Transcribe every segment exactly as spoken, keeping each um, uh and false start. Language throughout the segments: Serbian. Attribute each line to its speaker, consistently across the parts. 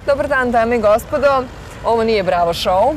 Speaker 1: Dobar dan, dame i gospodo. Ovo nije Bravo show.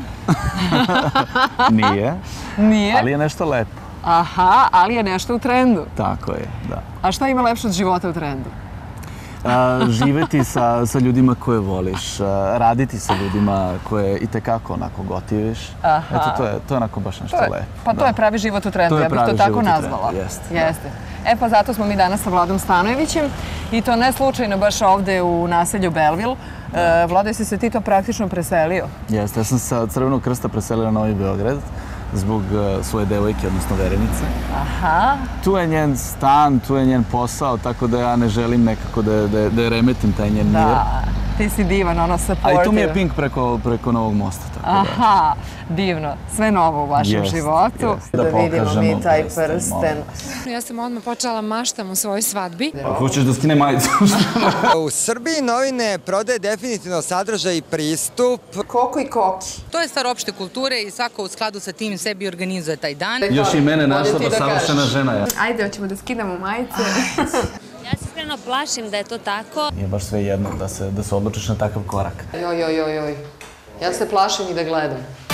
Speaker 2: Nije.
Speaker 1: Nije.
Speaker 2: Ali je nešto lepo.
Speaker 1: Aha, ali je nešto u trendu.
Speaker 2: Tako je, da.
Speaker 1: A šta ima lepše od života u trendu?
Speaker 2: A, živeti sa, sa ljudima koje voliš, a, raditi sa ljudima koje i tekako onako gotiviš.
Speaker 1: Aha.
Speaker 2: Eto, to je, to je onako baš nešto
Speaker 1: To je,
Speaker 2: lepo.
Speaker 1: pa to
Speaker 2: da.
Speaker 1: je pravi život u trendu,
Speaker 2: To je
Speaker 1: ja bih to
Speaker 2: pravi
Speaker 1: tako
Speaker 2: život u trendu,
Speaker 1: nazvala.
Speaker 2: jeste,
Speaker 1: Jeste. E pa zato smo mi danas sa Vladom Stanojevićem i to ne slučajno baš ovde u naselju Belville. E, Vlado, jesi se ti to praktično preselio?
Speaker 2: Jeste, ja sam sa Crvenog krsta preselio na Novi Beograd zbog uh, svoje devojke, odnosno Verenice.
Speaker 1: Aha.
Speaker 2: Tu je njen stan, tu je njen posao, tako da ja ne želim nekako da, da, da je remetim taj njen mir.
Speaker 1: Da, ti si divan, ono supportive.
Speaker 2: A i tu mi je Pink preko, preko Novog mosta. Tako
Speaker 1: Aha, divno. Sve novo u vašem
Speaker 2: jest,
Speaker 1: životu.
Speaker 2: Jest.
Speaker 1: Da,
Speaker 2: Da
Speaker 1: vidimo mi taj
Speaker 2: prsten,
Speaker 1: prsten.
Speaker 3: Ja sam odmah počela maštam u svojoj svadbi.
Speaker 2: A hoćeš da skine majicu?
Speaker 4: U Srbiji novine prodaje definitivno sadržaj i pristup.
Speaker 1: Koko i koki.
Speaker 5: To je stvar opšte kulture i svako u skladu sa tim sebi organizuje taj dan.
Speaker 2: Još i mene našla
Speaker 1: Bolje ti
Speaker 2: pa
Speaker 1: da
Speaker 2: savršena
Speaker 1: kažeš.
Speaker 2: žena. Ja.
Speaker 6: Ajde, hoćemo da skinemo majice.
Speaker 7: Ja se iskreno plašim da je to tako.
Speaker 2: Je baš sve jedno da se, da se odlučiš na takav korak.
Speaker 1: Joj, joj, joj, joj. Ja se plašim i da gledam.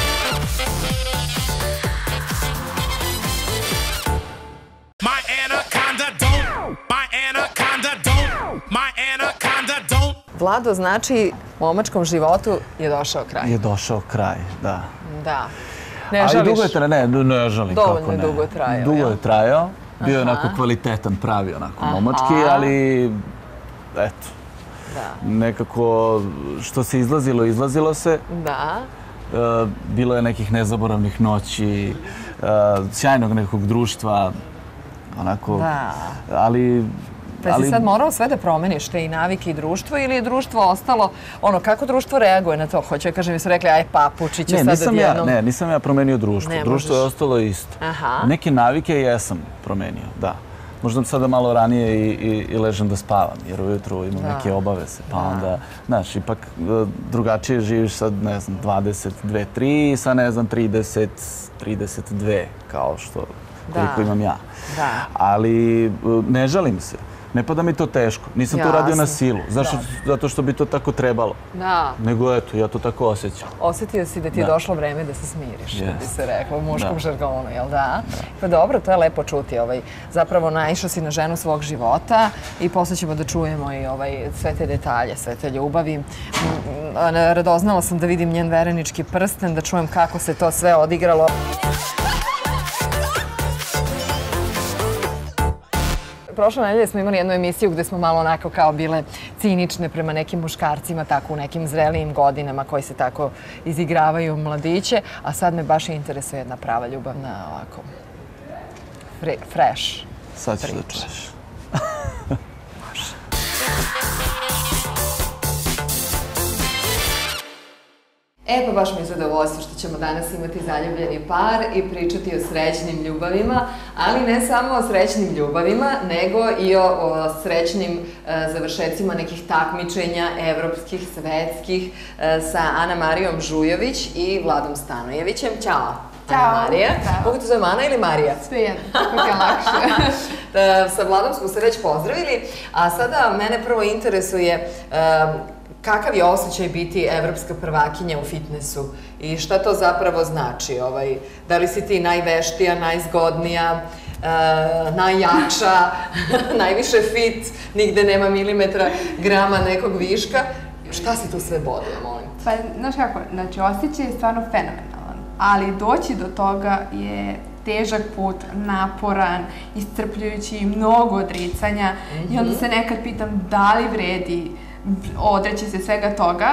Speaker 8: My anaconda don't, my anaconda don't, my anaconda don't.
Speaker 1: Vlado, znači, momačkom životu je došao kraj.
Speaker 2: Je došao kraj, da.
Speaker 1: Da. Ne
Speaker 2: Ali
Speaker 1: žališ?
Speaker 2: dugo je trajao, ne, ne žalim,
Speaker 1: Dovoljno
Speaker 2: kako ne.
Speaker 1: je dugo trajao,
Speaker 2: Dugo
Speaker 1: jel?
Speaker 2: je trajao, bio je onako kvalitetan, pravi onako
Speaker 1: Aha.
Speaker 2: momački, ali eto,
Speaker 1: Da.
Speaker 2: nekako što se izlazilo, izlazilo se.
Speaker 1: Da.
Speaker 2: E, bilo je nekih nezaboravnih noći, e, sjajnog nekog društva, onako,
Speaker 1: Da.
Speaker 2: ali...
Speaker 1: Pa si sad morao sve da promeniš, te i navike i društvo, ili je društvo ostalo, ono, kako društvo reaguje na to? Hoće, kažem, mi su rekli, aj papuči će
Speaker 2: Ne,
Speaker 1: sad
Speaker 2: nisam ja,
Speaker 1: odjednom.
Speaker 2: ne, nisam ja promenio društvo.
Speaker 1: Ne
Speaker 2: Društvo je
Speaker 1: možeš.
Speaker 2: ostalo isto.
Speaker 1: Aha.
Speaker 2: Neke navike jesam promenio, da. Možda sada malo ranije i, i, i ležem da spavam, jer ujutru imam
Speaker 1: Da.
Speaker 2: neke obaveze. Pa
Speaker 1: Da.
Speaker 2: onda, znaš, ipak e, drugačije živiš sad, ne znam, dvadeset dve, tri i sa, ne znam, trideset, trideset dve, kao što, koliko
Speaker 1: Da.
Speaker 2: imam ja.
Speaker 1: Da.
Speaker 2: Ali e, ne žalim se. Ne pada mi to teško. Nisam to radio na
Speaker 1: Jasno.
Speaker 2: silu. Zašto? Zato što bi to tako trebalo.
Speaker 1: Da.
Speaker 2: Nego eto, ja to tako osjećam.
Speaker 1: Osjetio si da ti je
Speaker 2: Da.
Speaker 1: došlo vreme da se smiriš, što bi
Speaker 2: Jest.
Speaker 1: se reklo u muškom
Speaker 2: Da.
Speaker 1: žargonu, jel da? Pa dobro, to je lepo čuti. Ovaj, zapravo naišao si na ženu svog života i posle ćemo da čujemo i ovaj, sve te detalje, sve te ljubavi. Mm, Radoznala sam da vidim njen verenički prsten, da čujem kako se to sve odigralo. Prošle nedelje smo imali jednu emisiju gde smo malo onako kao bile cinične prema nekim muškarcima, tako u nekim zrelijim godinama koji se tako izigravaju mladiće, a sad me baš interesuje jedna prava ljubavna, ovako, fre, fresh.
Speaker 2: Sad ćeš da
Speaker 1: priča.
Speaker 2: čuješ.
Speaker 1: E pa baš mi je zadovoljstvo što ćemo danas imati zaljubljeni par i pričati o srećnim ljubavima, ali ne samo o srećnim ljubavima, nego i o, o srećnim e, završecima nekih takmičenja evropskih, svetskih e, sa Ana Marijom Žujović i Vladom Stanojevićem. Ćao!
Speaker 6: Ćao.
Speaker 1: Ana Marija.
Speaker 6: Ćao.
Speaker 1: Mogu te zovem Ana ili Marija?
Speaker 6: Sve jedno, kako ti je lakše.
Speaker 1: Da, sa Vladom smo se već pozdravili, a sada mene prvo interesuje e, kakav je osjećaj biti evropska prvakinja u fitnessu i šta to zapravo znači? Ovaj, da li si ti najveštija, najzgodnija, e, najjača, najviše fit, nigde nema milimetra, grama nekog viška? Šta se tu sve boduje, molim te?
Speaker 6: Pa, znaš kako, znači, osjećaj je stvarno fenomenalan, ali doći do toga je težak put, naporan, iscrpljujući i mnogo odricanja i onda se nekad pitam da li vredi odreći se svega toga.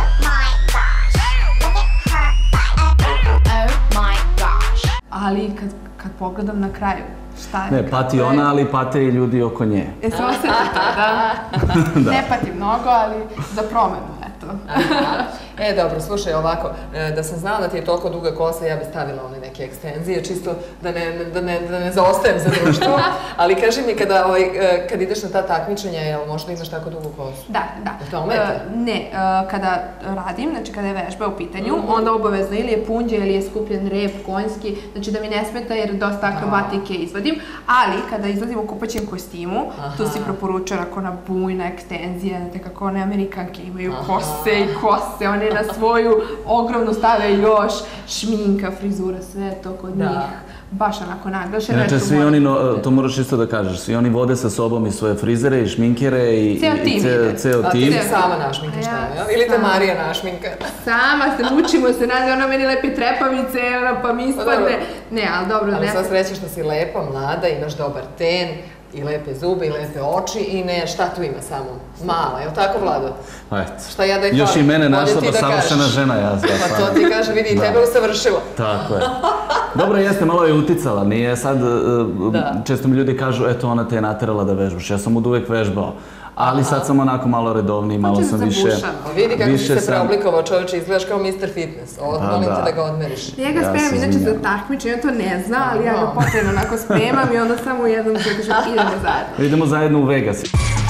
Speaker 6: Ali kad, kad pogledam na kraju, šta je?
Speaker 2: Ne, pati ona, ali pate i ljudi oko nje.
Speaker 6: E se osjeti to, da? Ne pati mnogo, ali za promenu, eto.
Speaker 1: E, dobro, slušaj, ovako, da sam znala da ti je toliko duga kosa, ja bi stavila one neke ekstenzije, čisto da ne, da ne, da ne zaostajem za društvo. Ali kaži mi, kada, ovaj, kad ideš na ta takmičenja, jel možda imaš tako dugu kosu?
Speaker 6: Da, da.
Speaker 1: To ometa?
Speaker 6: Ne, kada radim, znači kada je vežba u pitanju, onda obavezno ili je punđe ili je skupljen rep konjski, znači da mi ne smeta jer dosta akrobatike izvodim, ali kada izlazim u kupaćem kostimu, tu si preporučuje ako na bujna ekstenzija, znate kako one Amerikanke imaju kose i kose, one na svoju ogromnu stave još šminka, frizura, sve to kod njih. Baš onako naglašeno.
Speaker 2: Inače, svi oni, to moraš isto da kažeš, svi oni vode sa sobom i svoje frizere i šminkere i ceo tim.
Speaker 1: A ti se sama našminkaš tamo, ili te Marija našminka?
Speaker 6: Sama se, mučimo se, nazi, ona meni lepi trepavice, ona pa mi ispadne. Ne, ali dobro, ne.
Speaker 1: Ali sad srećeš što si lepa, mlada, imaš dobar ten, i lepe zube, i lepe oči, i ne, šta tu ima samo? Mala, je li tako, Vlado? Šta ja da je hvalim?
Speaker 2: Još i mene našla, pa savršena žena, ja znam.
Speaker 1: Pa to ti kaže, vidi, i tebe usavršila.
Speaker 2: Tako je. Dobro, jeste, malo je uticala, nije sad, često mi ljudi kažu, eto, ona te je naterala da vežbaš, ja sam od uvek vežbao. Ali sad sam onako malo redovniji, malo sam više...
Speaker 1: Vidi kako si se preoblikovao, čovječe, izgledaš kao mister Fitness. Molim te da ga odmeriš.
Speaker 6: Ja ga spremam inače za takmičenje, on to ne zna, ali ja ga potrebno onako spremam i onda samo u jednom čekašu idemo zajedno.
Speaker 2: Idemo zajedno u Vegas.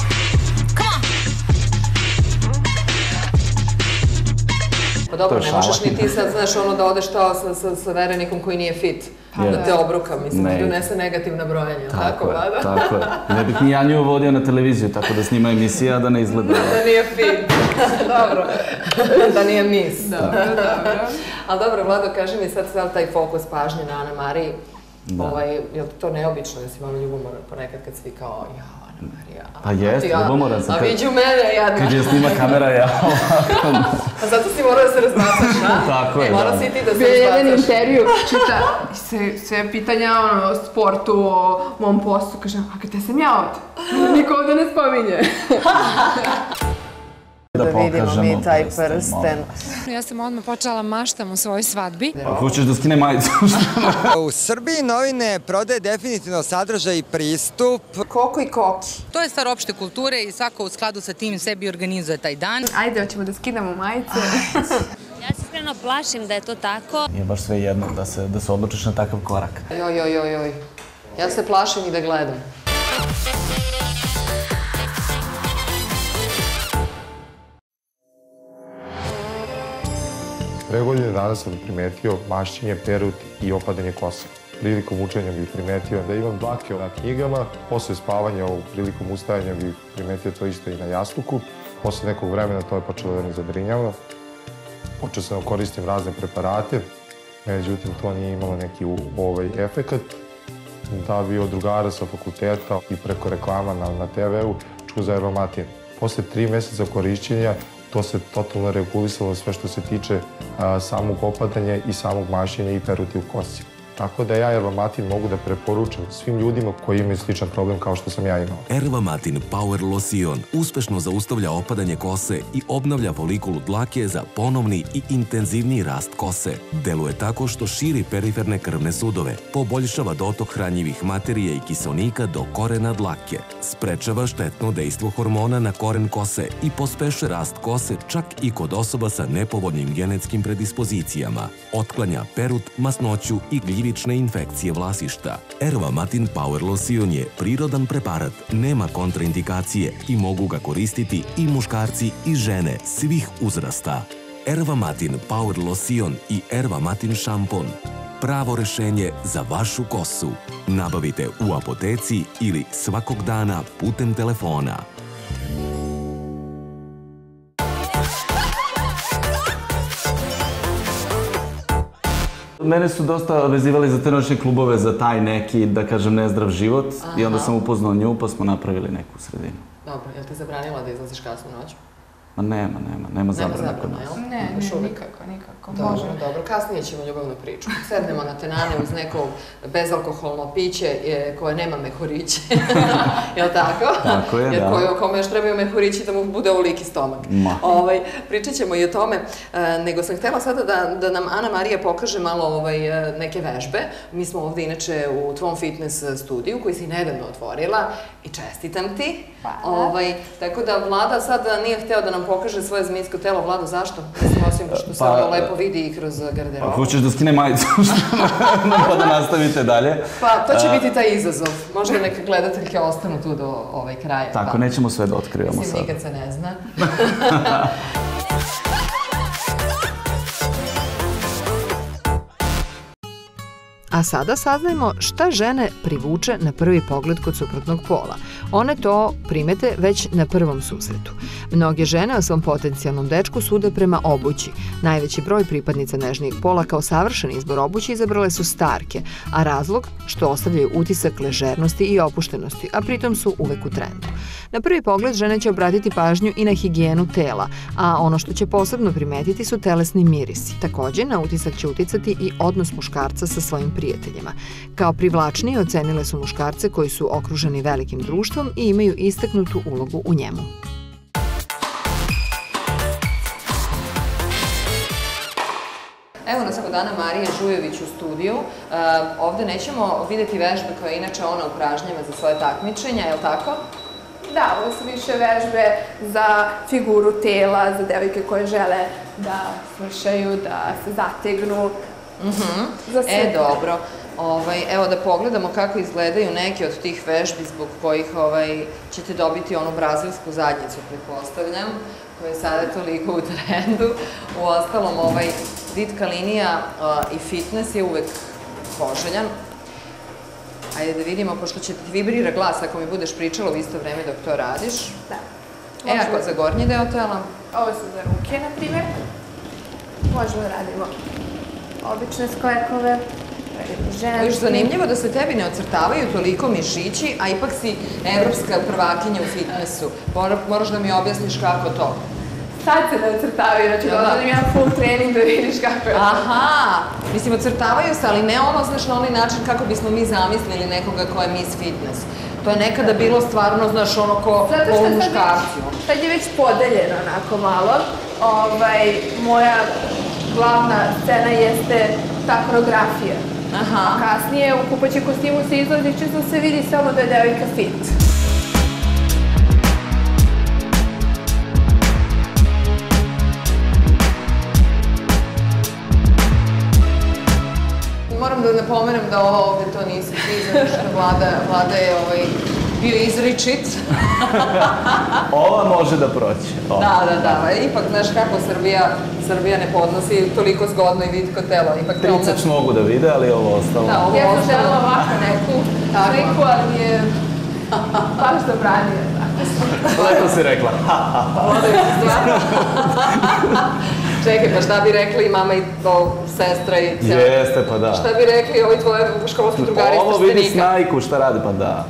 Speaker 1: Pa dobro, ne možeš ni ti sad, znaš, ono da odeš to sa verenikom koji nije fit. Da te obruka, mislim, da donese negativna brojanja, tako, Vlada?
Speaker 2: Tako je. Ne bih ni ja nju vodio na televiziju, tako da snima emisija, da ne izgleda.
Speaker 1: Da nije fit. Dobro. Da nije mis. Dobro, dobro. Ali dobro, Vlado, kaži mi sad sad taj fokus pažnje na Ana Mariji. Je li to neobično da si malo ljubomoran ponekad kad svi kao, jao, Ana Marija.
Speaker 2: Pa jest, ljubomoran sam.
Speaker 1: A viđu mene, jadna.
Speaker 2: Kad je snima kamera, ja ovako.
Speaker 1: A zato si morao da se razbacaš, a?
Speaker 2: Tako je, da.
Speaker 1: Morao si i ti da se
Speaker 6: razbacaš. Bio je jedan intervju, čita sve pitanja o sportu, o mom poslu, kaže, a gde sam ja ovdje? Niko ovdje ne spominje.
Speaker 1: Da vidimo mi taj prsten.
Speaker 3: Ja sam odmah počela maštam u svojoj svadbi.
Speaker 2: A hoćeš da skine majicu?
Speaker 4: U Srbiji novine prodaje definitivno sadržaj i pristup.
Speaker 1: Koko i koki.
Speaker 5: To je stvar opšte kulture i svako u skladu sa tim sebi organizuje taj dan.
Speaker 6: Ajde, hoćemo da skinemo majice.
Speaker 7: Ja se iskreno plašim da je to tako.
Speaker 2: Nije baš sve jedno da se odlučiš na takav korak.
Speaker 1: Joj, joj, joj, joj. Ja se plašim i da gledam.
Speaker 9: Pre godine dana sam primetio mašćenje, perut i opadanje kose. Prilikom učenja bih primetio da imam dlake na knjigama, posle spavanja, prilikom ustajanja bih primetio to isto i na jastuku. Posle nekog vremena to je počelo da me zabrinjava. Počeo sam da koristim razne preparate, međutim to nije imalo neki efekat. Da bi od drugara sa fakulteta i preko reklama na te ve-u čuo za Ervamatin. Posle tri meseca korišćenja to se totalno regulisalo sve što se tiče samog opadanja i samog mašćenja i peruti u kosi. Tako da ja Ervamatin mogu da preporučam svim ljudima koji imaju sličan problem kao što sam ja imao.
Speaker 10: Ervamatin Power Lotion uspešno zaustavlja opadanje kose i obnavlja folikulu dlake za ponovni i intenzivniji rast kose. Deluje tako što širi periferne krvne sudove, poboljšava dotok hranjivih materija i kiselnika do korena dlake, sprečava štetno dejstvo hormona na koren kose i pospeše rast kose čak i kod osoba sa nepovoljnim genetskim predispozicijama. Otklanja perut, masnoću i gljivične infekcije vlasišta. Ervamatin Power Lotion je prirodan preparat, nema kontraindikacije i mogu ga koristiti i muškarci i žene svih uzrasta. Ervamatin Power Lotion i Ervamatin šampon. Pravo rešenje za vašu kosu. Nabavite u apoteci ili svakog dana putem telefona.
Speaker 2: Mene su dosta vezivali za te noćne klubove, za taj neki, da kažem, nezdrav život i onda sam upoznao nju pa smo napravili neku sredinu.
Speaker 1: Dobro, je li ti zabranila da izlaziš kasnu noć?
Speaker 2: Ma nema, nema, nema zabrana kod nas.
Speaker 6: Ne, ne, nikako, nikako.
Speaker 1: Dobro, dobro, kasnije ćemo ljubavnu priču. Sednemo na tenane uz neko bezalkoholno piće koje nema mehuriće. Je li tako?
Speaker 2: Tako je, da.
Speaker 1: Jer kome još trebaju mehurići da mu bude ovoliki stomak. Pričat ćemo i o tome, nego sam htjela sada da nam Ana Marija pokaže malo neke vežbe. Mi smo ovdje inače u tvom fitness studiju koji si nedavno otvorila i čestitam ti. Tako da Vlada sad nije hteo da nam nam pokaže svoje zmijsko telo. Vlado, zašto? Mislim, osim što se ono lepo vidi i kroz garderobu.
Speaker 2: Hoćeš da skine majicu, pa da nastavite dalje.
Speaker 1: Pa, to će biti taj izazov. Možda neka gledateljke ostanu tu do ovaj kraja.
Speaker 2: Tako, nećemo sve da otkrivamo sad.
Speaker 1: Mislim, nikad se ne zna. A sada saznajmo šta žene privuče na prvi pogled kod suprotnog pola. One to primete već na prvom susretu. Mnoge žene o svom potencijalnom dečku sude prema obući. Najveći broj pripadnica nežnijeg pola kao savršen izbor obući izabrale su starke, a razlog što ostavljaju utisak ležernosti i opuštenosti, a pritom su uvek u trendu. Na prvi pogled žene će obratiti pažnju i na higijenu tela, a ono što će posebno primetiti su telesni mirisi. Takođe, na utisak će uticati i odnos muškarca sa svojim prijateljima. Kao privlačnije ocenile su muškarce koji su okruženi velikim društvom i imaju istaknutu ulogu u njemu. Evo nas kod Ana Marije Žujević u studiju. Ovde nećemo videti vežbe koje inače ona upražnjava za svoje takmičenja, je li tako?
Speaker 6: Da, ovo su više vežbe za figuru tela, za devojke koje žele da slušaju, da se zategnu.
Speaker 1: E, dobro. Evo da pogledamo kako izgledaju neke od tih vežbi zbog kojih ćete dobiti onu brazilsku zadnjicu, pretpostavljam, koja je sada toliko u trendu. Uostalom, ditka linija i fitness je uvek poželjan. Ajde da vidimo, pošto će ti vibrira glas ako mi budeš pričala u isto vreme dok to radiš.
Speaker 6: Da.
Speaker 1: E, ako za gornji deo tela?
Speaker 6: Ovo su za ruke, na primjer. Možemo da radimo obične sklekove.
Speaker 1: Još zanimljivo da se tebi ne ocrtavaju toliko mišići, a ipak si evropska prvakinja u fitnessu. Moraš da mi objasniš kako to.
Speaker 6: Sad se ne ocrtavaju, znači da imam full trening da vidiš kako je to.
Speaker 1: Aha, mislim ocrtavaju se, ali ne ono, znaš, na onaj način kako bismo mi zamislili nekoga ko je Miss Fitness. To je nekada bilo stvarno, znaš, ono ko u muškarci.
Speaker 6: Sad je već podeljeno onako malo. Moja glavna scena jeste ta koreografija. A kasnije u kupaći kostimu se izlazi, čisto se vidi samo da je devojka fit.
Speaker 1: Moram da napomenem da ovo ovde to nisi ti, zato što Vlada je bio izričit.
Speaker 2: Ova može da proći.
Speaker 1: Da, da, da. Ipak, znaš kako Srbija ne podnosi toliko zgodno i vitko telo.
Speaker 2: Triceps mogu da vide, ali ovo ostalo.
Speaker 6: Ja sam želela ovako neku sliku, ali je baš zabranio.
Speaker 2: Lepo si rekla.
Speaker 1: Čekaj, pa šta bi rekli i mama i sestra i cijela?
Speaker 2: Jeste, pa da.
Speaker 1: Šta bi rekli ovi tvoje školski drugari iz Trstenika?
Speaker 2: Ovo vidi Snajku, šta radi, pa da.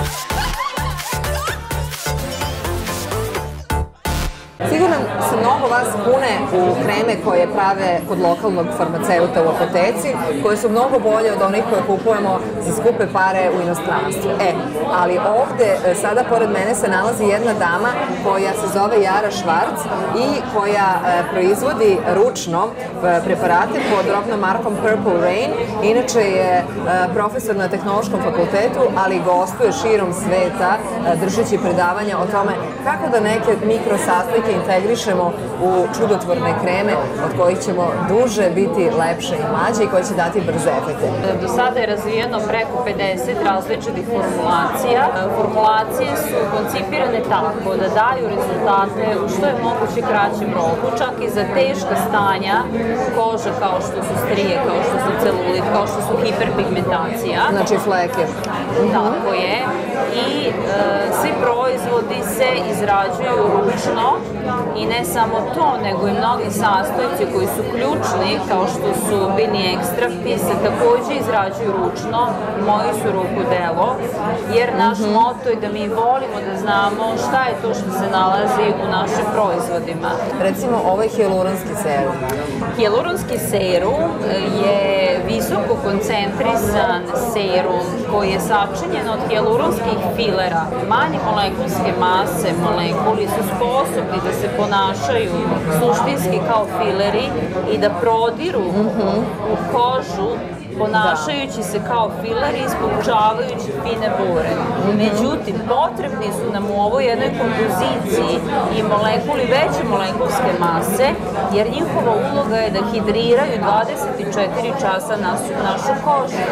Speaker 1: Sigurno se mnogo vas kune u kreme koje prave kod lokalnog farmaceuta u apoteci, koje su mnogo bolje od onih koje kupujemo za skupe pare u inostranstvu. E, ali ovde, sada pored mene se nalazi jedna dama koja se zove Jara Švarc i koja proizvodi ručno preparate pod drobnom markom Purple Rain. Inače je profesor na Tehnološkom fakultetu, ali gostuje širom sveta držeći predavanja o tome kako da neke mikrosastojke integrišemo u čudotvorne kreme od kojih ćemo duže biti lepše i mlađe i koje će dati brze efekte.
Speaker 11: Do sada je razvijeno preko pedeset različitih formulacija. Formulacije su koncipirane tako da daju rezultate u što je moguće kraćem roku, čak i za teška stanja kože kao što su strije, kao što su celulit, kao što su hiperpigmentacija.
Speaker 1: Znači fleke.
Speaker 11: Tako je. I svi proizvodi se izrađuju ručno i ne samo to, nego i mnogi sastojci koji su ključni, kao što su biljni ekstrakti, se takođe izrađuju ručno, moji su ruku delo, jer naš moto je da mi volimo da znamo šta je to što se nalazi u našim proizvodima.
Speaker 1: Recimo, ovaj hijaluronski serum.
Speaker 11: Hijaluronski serum je visoko koncentrisan serum koji je sačinjen od hijaluronskih filera. Manje molekulske mase, molekuli su sposobni da se ponašaju suštinski kao fileri i da prodiru u kožu ponašajući se kao filer i ispoučavajući fine bore. Međutim, potrebni su nam u ovoj jednoj kompoziciji i molekuli veće molekulske mase, jer njihova uloga je da hidriraju dvadeset četiri časa našu kožu.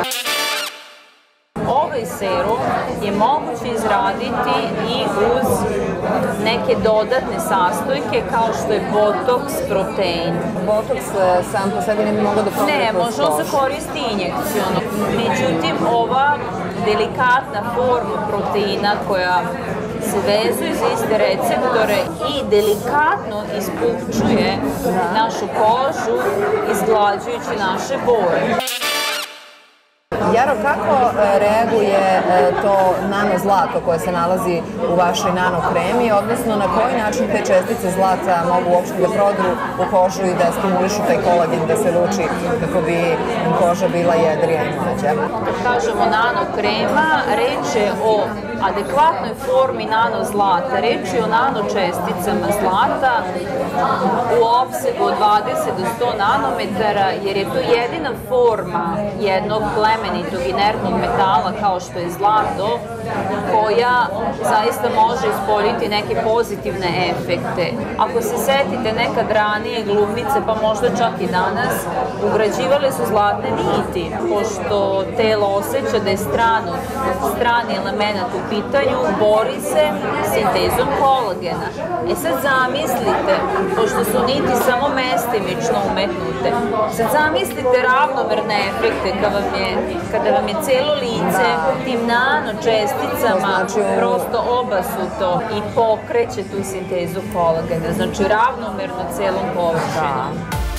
Speaker 11: Ovaj serum je moguće izraditi i uz neke dodatne sastojke kao što je botoks, protein.
Speaker 1: Botoks sam po sebi ne bi mogla da promeni?
Speaker 11: Ne, može on se koristi injekciono. Međutim, ova delikatna forma proteina koja se vezuje za iste receptore i delikatno ispupčuje našu kožu, izglađujući naše bore.
Speaker 1: Jaro, kako reaguje to nano zlato koje se nalazi u vašoj nano kremi, odnosno na koji način te čestice zlata mogu uopšte da prodru u kožu i da stimulišu taj kolagen da se luči kako bi koža bila jedrija i mlađa?
Speaker 11: Kad kažemo nano krema, reč je o adekvatnoj formi nano zlata, reč je o nano česticama zlata u opsegu od dvadeset do sto nanometara, jer je to jedina forma jednog plemenitog inertnog metala kao što je zlato, koja zaista može ispoljiti neke pozitivne efekte. Ako se setite nekad ranije glumice, pa možda čak i danas, ugrađivale su zlatne niti, pošto telo osjeća da je strano, strani element u pitanju, bori se sintezom kolagena. E sad zamislite, pošto su niti samo mestimično umetnute, sad zamislite ravnomerne efekte kada vam je, kada vam je celo lice tim nano česticama prosto obasuto i pokreće tu sintezu kolagena, znači ravnomerno celom površinom.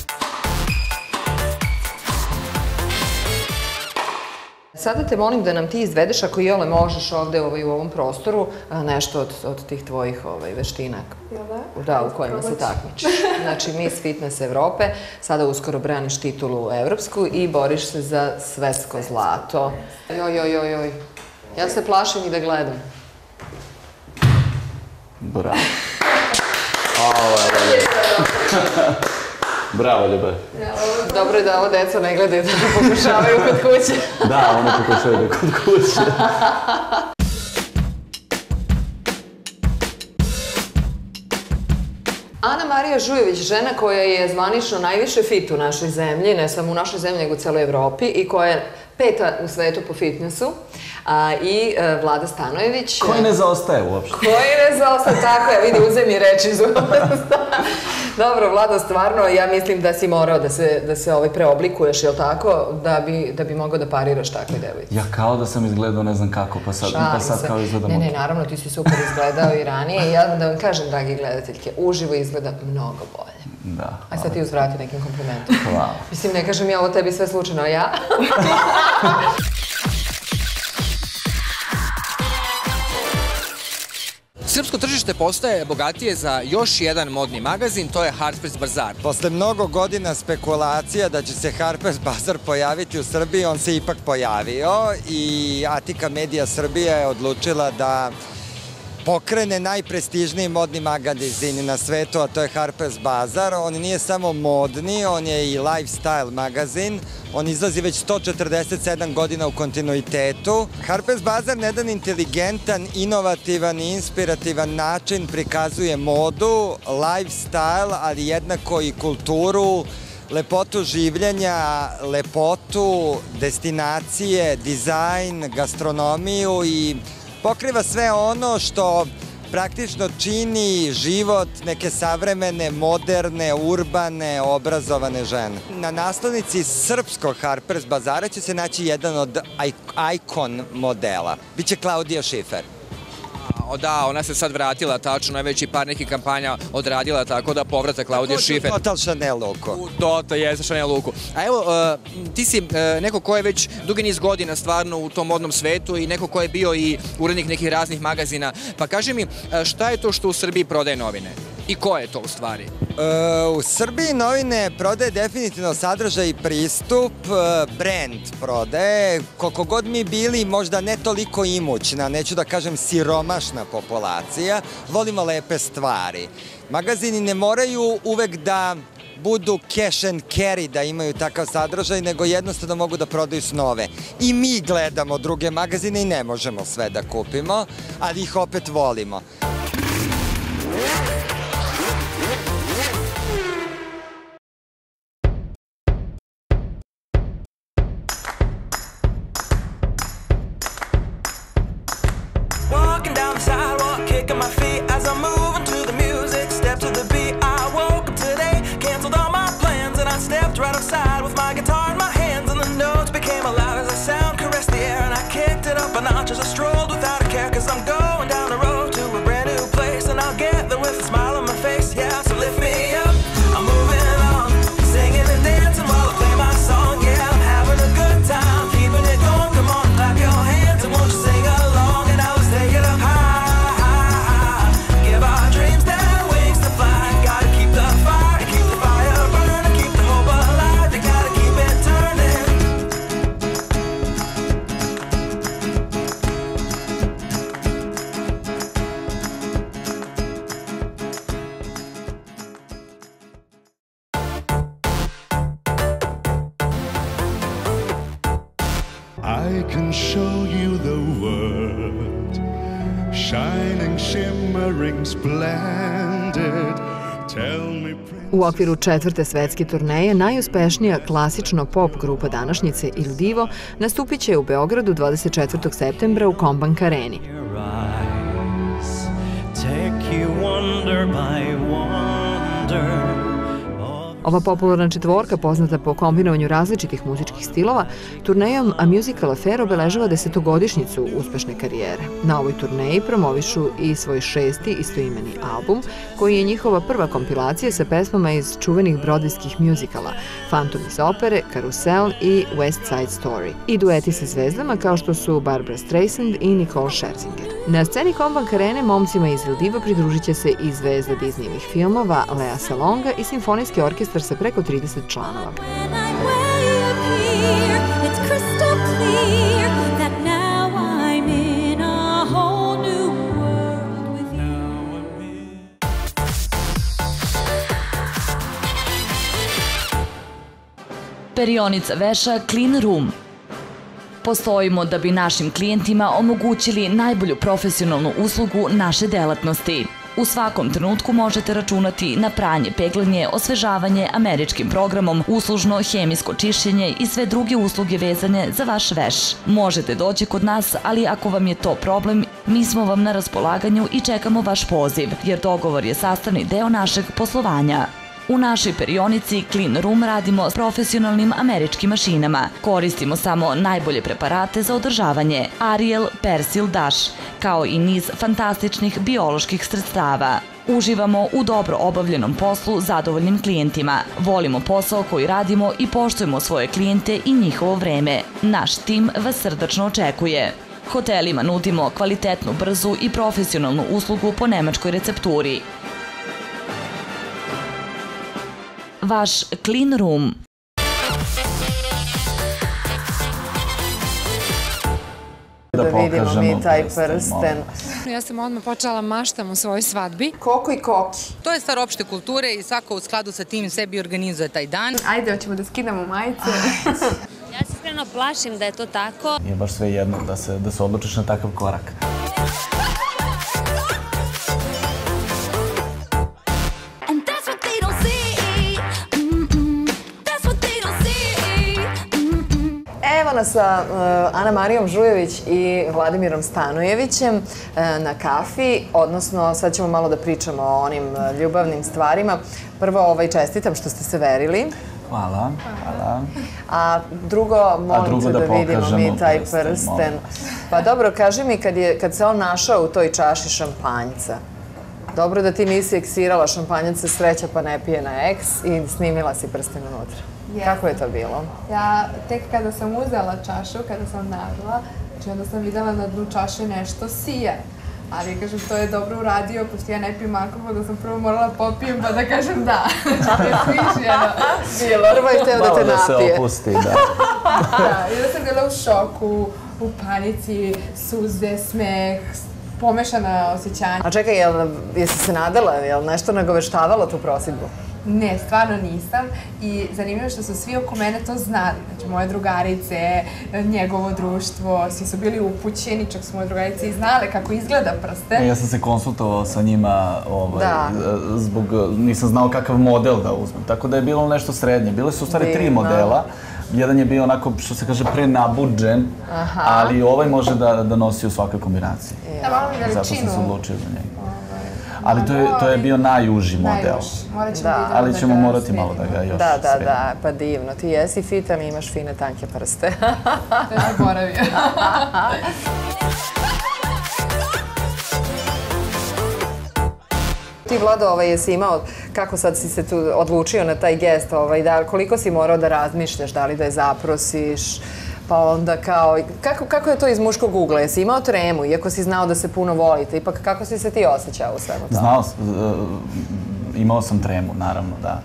Speaker 1: Sada te molim da nam ti izvedeš, ako i ole možeš ovde u ovom prostoru, nešto od tih tvojih veština. Da, u kojima se takmičiš. Znači, Miss Fitness Evrope, sada uskoro braniš titulu evropsku i boriš se za svetsko zlato. Joj, joj, joj, joj. Ja se plašim i da gledam.
Speaker 2: Bravo. Bravo, Ljube.
Speaker 1: Dobro je da ovo deco ne gledaju, da pokušavaju kod kuće.
Speaker 2: Da, one pokušavaju da kod kuće.
Speaker 1: Ana Marija Žujević, žena koja je zvanično najviše fit u našoj zemlji, ne samo u našoj zemlji, nego u celoj Evropi, i koja je peta u svetu po fitnessu, i Vlada Stanojević.
Speaker 2: Koji ne zaostaje uopšte?
Speaker 1: Koji ne zaostaje, tako je, vidi, uzem mi reč iz usta. Dobro, Vlada, stvarno, ja mislim da si morao da se preoblikuješ, jel tako, da bi mogao da pariraš takve devojci.
Speaker 2: Ja kao da sam izgledao ne znam kako, pa sad kao izgledam...
Speaker 1: Ne, ne, naravno, ti si super izgledao i ranije i ja da vam kažem, dragi gledateljke, uživo izgleda mnogo bolje.
Speaker 2: Da.
Speaker 1: Aj sad ti uzvrati nekim komplimentom.
Speaker 2: Hvala.
Speaker 1: Mislim, ne kažem ja ovo tebi sve slučajno, a ja?
Speaker 12: Srpsko tržište postaje bogatije za još jedan modni magazin, to je Harper's Bazaar.
Speaker 4: Posle mnogo godina spekulacija da će se Harper's Bazaar pojaviti u Srbiji, on se ipak pojavio i Atika Medija Srbija je odlučila da pokrene najprestižniji modni magazin na svetu, a to je Harper's Bazaar. On nije samo modni, on je i lifestyle magazin. On izlazi već sto četrdeset sedam godina u kontinuitetu. Harper's Bazaar na jedan inteligentan, inovativan i inspirativan način prikazuje modu, lifestyle, ali jednako i kulturu, lepotu življenja, lepotu, destinacije, dizajn, gastronomiju i pokriva sve ono što praktično čini život neke savremene, moderne, urbane, obrazovane žene. Na naslovnici srpskog Harper's Bazaara će se naći jedan od ikon modela. Biće Klaudija Šifer.
Speaker 12: Da, ona se sad vratila, tačno je već i par nekih kampanja odradila, tako da povrata Klaudija Šifer.
Speaker 4: U Total Chanel luku.
Speaker 12: U Total, jeste Chanel luku. A evo, ti si neko ko je već dugi niz godina stvarno u tom modnom svetu i neko ko je bio i urednik nekih raznih magazina. Pa kaži mi, šta je to što u Srbiji prodaje novine? I ko je to u stvari?
Speaker 4: U Srbiji novine prodaje definitivno sadržaj i pristup, brand prodaje. Koliko god mi bili možda ne toliko imućna, neću da kažem siromašna populacija, volimo lepe stvari. Magazini ne moraju uvek da budu cash and carry, da imaju takav sadržaj, nego jednostavno mogu da prodaju snove. I mi gledamo druge magazine i ne možemo sve da kupimo, ali ih opet volimo.
Speaker 13: I can show you the world, shining, shimmering, splendid. Tell me.
Speaker 1: U okviru četvrte svetske turneje najuspešnija klasično pop grupa današnjice Il Divo nastupit će u Beogradu dvadeset četvrtog septembra u Kombank areni. Ova popularna četvorka, poznata po kombinovanju različitih muzičkih stilova, turnejom A Musical Affair obeležava desetogodišnjicu uspešne karijere. Na ovoj turneji promovišu i svoj šesti istoimeni album, koji je njihova prva kompilacija sa pesmama iz čuvenih brodvejskih muzikala Phantom iz opere, Karusel i West Side Story, i dueti sa zvezdama kao što su Barbara Streisand i Nicole Scherzinger. Na sceni Kombank arene momcima iz Il Diva pridružit će se i zvezda Disneyevih filmova Lea Salonga i simfonijski orkestar sa preko trideset članova.
Speaker 14: Perionica veša Clean Room. Postojimo da bi našim klijentima omogućili najbolju profesionalnu uslugu naše delatnosti. U svakom trenutku možete računati na pranje, peglanje, osvežavanje američkim programom, uslužno hemijsko čišćenje i sve druge usluge vezane za vaš veš. Možete doći kod nas, ali ako vam je to problem, mi smo vam na raspolaganju i čekamo vaš poziv, jer dogovor je sastavni deo našeg poslovanja. U našoj perionici Clean Room radimo s profesionalnim američkim mašinama. Koristimo samo najbolje preparate za održavanje, Ariel, Persil, Dash, kao i niz fantastičnih bioloških sredstava. Uživamo u dobro obavljenom poslu zadovoljnim klijentima. Volimo posao koji radimo i poštujemo svoje klijente i njihovo vreme. Naš tim vas srdačno očekuje. Hotelima nudimo kvalitetnu, brzu i profesionalnu uslugu po nemačkoj recepturi. Vaš Clean Room.
Speaker 1: Da vidimo mi taj prsten.
Speaker 3: Ja sam odmah počela maštam u svojoj svadbi.
Speaker 6: Koko i koki.
Speaker 5: To je stvar opšte kulture i svako u skladu sa tim sebi organizuje taj dan.
Speaker 6: Ajde, hoćemo da skinemo majice.
Speaker 7: Ja se iskreno plašim da je to tako.
Speaker 2: Nije baš sve jedno da se odlučiš na takav korak.
Speaker 1: Evo nas sa Ana Marijom Žujević i Vladimirom Stanojevićem na kafi, odnosno sad ćemo malo da pričamo o onim ljubavnim stvarima. Prvo, čestitam što ste se verili.
Speaker 2: Hvala, hvala.
Speaker 1: A drugo, molim te da vidimo mi taj prsten. Pa dobro, kaži mi, kad se on našao u toj čaši šampanjca, dobro da ti nisi eksirala šampanjac se sreća pa ne pije na eks i snimila si prsten unutra. Kako je to bilo?
Speaker 6: Ja tek kada sam uzela čašu, kada sam navila, znači onda sam videla na dnu čaše nešto sija. Ali, kažem, to je dobro uradio, pošto ja ne pijem alkohol, da sam prvo morala popijem pa da kažem da. Znači, je smišljeno bilo.
Speaker 1: Prvo je hteo da te napije.
Speaker 2: Malo da se opusti, da.
Speaker 6: Da, i da sam bila u šoku, u panici, suze, smeh, pomešana osjećanja.
Speaker 1: A čekaj, jesi se nadala, je li nešto nagoveštavalo tu prosidbu?
Speaker 6: Ne, stvarno nisam i zanimljivo što su svi oko mene to znali. Znači, moje drugarice, njegovo društvo, svi su bili upućeni, čak su moje drugarice i znale kako izgleda prsten.
Speaker 2: Ja sam se konsultovao sa njima, zbog, nisam znao kakav model da uzmem, tako da je bilo nešto srednje. Bile su u stvari tri modela. Jedan je bio onako, što se kaže, prenabuđen, ali ovaj može da nosi u svakoj kombinaciji. Zato sam se odlučio za njega. Ali to je bio najuži model. Ali ćemo morati malo da ga još
Speaker 1: Da, da,
Speaker 2: sredimo.
Speaker 1: da, pa divno. Ti jesi fit, ali imaš fine tanke prste.
Speaker 6: To je zaboravio.
Speaker 1: Ti, Vlado, jesi imao, kako sad si se tu odlučio na taj gest, koliko si morao da razmišljaš, da li da je zaprosiš, pa onda kao, kako je to iz muškog ugla? Jesi imao tremu, iako si znao da se puno volite, ipak kako si se ti osjećao u svemu tomu?
Speaker 2: Znao sam, imao sam tremu, naravno, da.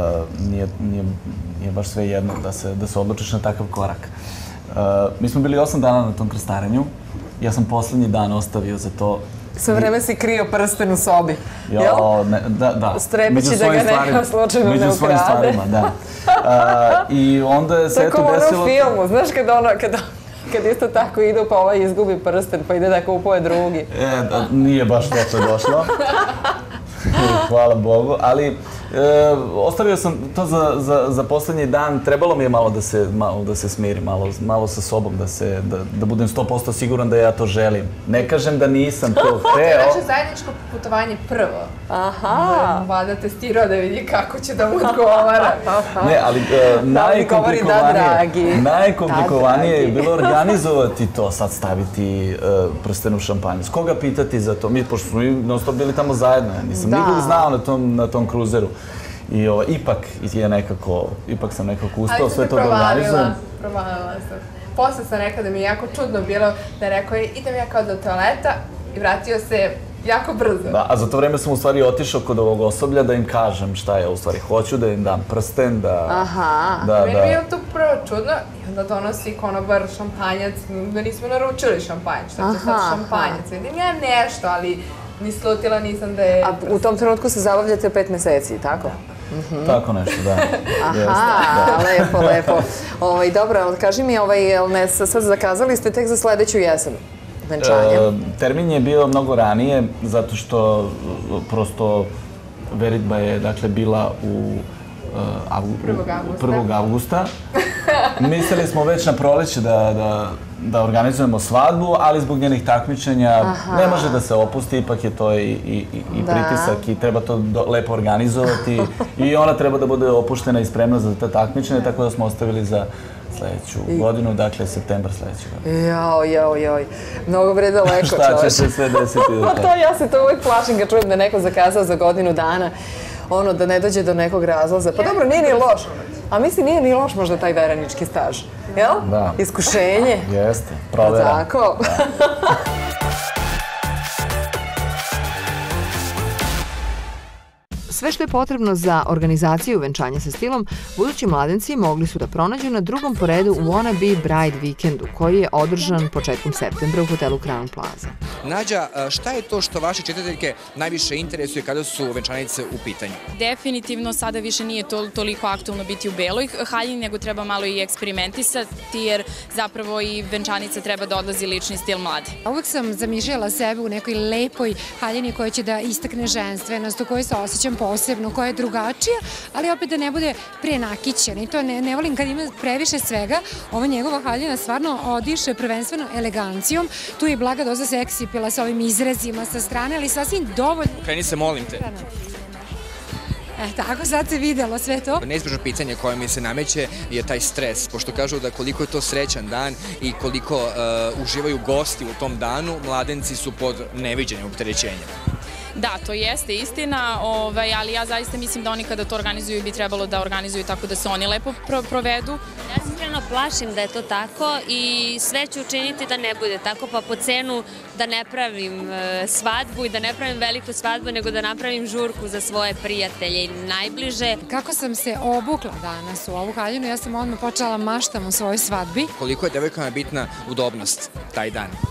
Speaker 2: Nije baš sve jedno da se odlučiš na takav korak. Mi smo bili osam dana na tom krstarenju, ja sam poslednji dan ostavio za to.
Speaker 1: Sve vreme si krio prsten u sobi, jel?
Speaker 2: Da, da.
Speaker 1: Strepeći da ga neka slučajno ne ukrade.
Speaker 2: Među svojim stvarima, da. I onda se eto desilo...
Speaker 1: Tako ono u filmu, znaš kad isto tako idu pa ovaj izgubi prsten pa ide da kupuje drugi.
Speaker 2: Nije baš to došlo. Hvala Bogu, ali ostavio sam to za poslednji dan, trebalo mi je malo da se smirim, malo sa sobom, da budem sto posto siguran da ja to želim. Ne kažem da nisam to hteo.
Speaker 6: To je naše zajedničko putovanje prvo. Aha. Vlada testirao da vidi kako će da mu odgovara.
Speaker 2: Ne, ali najkomplikovanije je bilo organizovati to, sad staviti prsten u šampanjac. Koga pitati za to? Mi, pošto smo non stop bili tamo zajedno, nisam nikog znao na tom kruzeru. I ipak je nekako, ipak sam nekako uspeo sve to da organizujem.
Speaker 6: Ali sam se provalila sam. Posle sam rekla da mi je jako čudno bilo da je rekao idem ja kao do toaleta i vratio se jako brzo.
Speaker 2: Da, a za to vreme sam u stvari otišao kod ovog osoblja da im kažem šta je u stvari hoću, da im dam prsten, da...
Speaker 6: Aha. Meni je bilo to prvo čudno i onda donosi konobar šampanjac, da nismo naručili šampanjac, šta će sad šampanjac. Vidim ja nešto, ali ni slutila nisam da je...
Speaker 1: A u tom trenutku se zabavljate pet meseci, tako?
Speaker 2: Tako nešto, da.
Speaker 1: Aha, lepo, lepo. Dobro, kaži mi, sad zakazali ste tek za sledeću jesen venčanje?
Speaker 2: Termin je bio mnogo ranije, zato što prosto veritba je bila u prvog avgusta. Mislili smo već na proleće da organizujemo svadbu, ali zbog njenih takmičenja ne može da se opusti, ipak je to i pritisak i treba to lepo organizovati i ona treba da bude opuštena i spremna za ta takmičenja, tako da smo ostavili za sledeću godinu, dakle septembar sledeće godine.
Speaker 1: Jao, jao, jao, mnogo bre daleko čoveč.
Speaker 2: Šta će se sve desiti?
Speaker 1: To ja se to uvek plašim kad čujem da je neko zakazao za godinu dana, ono, da ne dođe do nekog razlaza. Pa dobro, nije ni loš. A mislim, nije ni loš možda taj verenički staž. Jel?
Speaker 2: Da.
Speaker 1: Iskušenje.
Speaker 2: Jeste, provera.
Speaker 1: Tako. Sve što je potrebno za organizaciju venčanja sa stilom, budući mladenci mogli su da pronađu na drugom po redu Wanna Be Bride vikendu, koji je održan početkom septembra u hotelu Crown Plaza.
Speaker 12: Nađa, šta je to što vaše čitateljke najviše interesuje kada su venčanice u pitanju?
Speaker 15: Definitivno sada više nije toliko aktualno biti u beloj haljini, nego treba malo i eksperimentisati, jer zapravo i venčanica treba da odlazi lični stil mlade.
Speaker 3: Uvek sam zamišljala sebe u nekoj lepoj haljini koja će da istakne ženstvenost, u kojoj se osjećam posebno, koja je drugačija, ali opet da ne bude prenakićena. I to ne volim kad ima previše svega. Ova njegova haljina stvarno odiše prvenstveno elegancijom. Tu je blaga doza seksi pila sa ovim izrezima sa strane, ali sasvim dovoljno.
Speaker 12: Kreni se, molim te.
Speaker 15: E, tako sad se videlo sve to.
Speaker 12: Neizbježno pitanje koje mi se nameće je taj stres, pošto kažu da koliko je to srećan dan i koliko uživaju gosti u tom danu, mladenci su pod neviđenim opterećenjem.
Speaker 15: Da, to jeste istina, ali ja zaista mislim da oni kada to organizuju bi trebalo da organizuju tako da se oni lepo provedu.
Speaker 7: Ja se iskreno plašim da je to tako i sve ću učiniti da ne bude tako, pa po cenu da ne pravim svadbu i da ne pravim veliku svadbu, nego da napravim žurku za svoje prijatelje i najbliže.
Speaker 3: Kako sam se obukla danas u ovu haljinu, ja sam odmah počela maštam o svojoj svadbi.
Speaker 12: Koliko je devojkama bitna udobnost taj dan?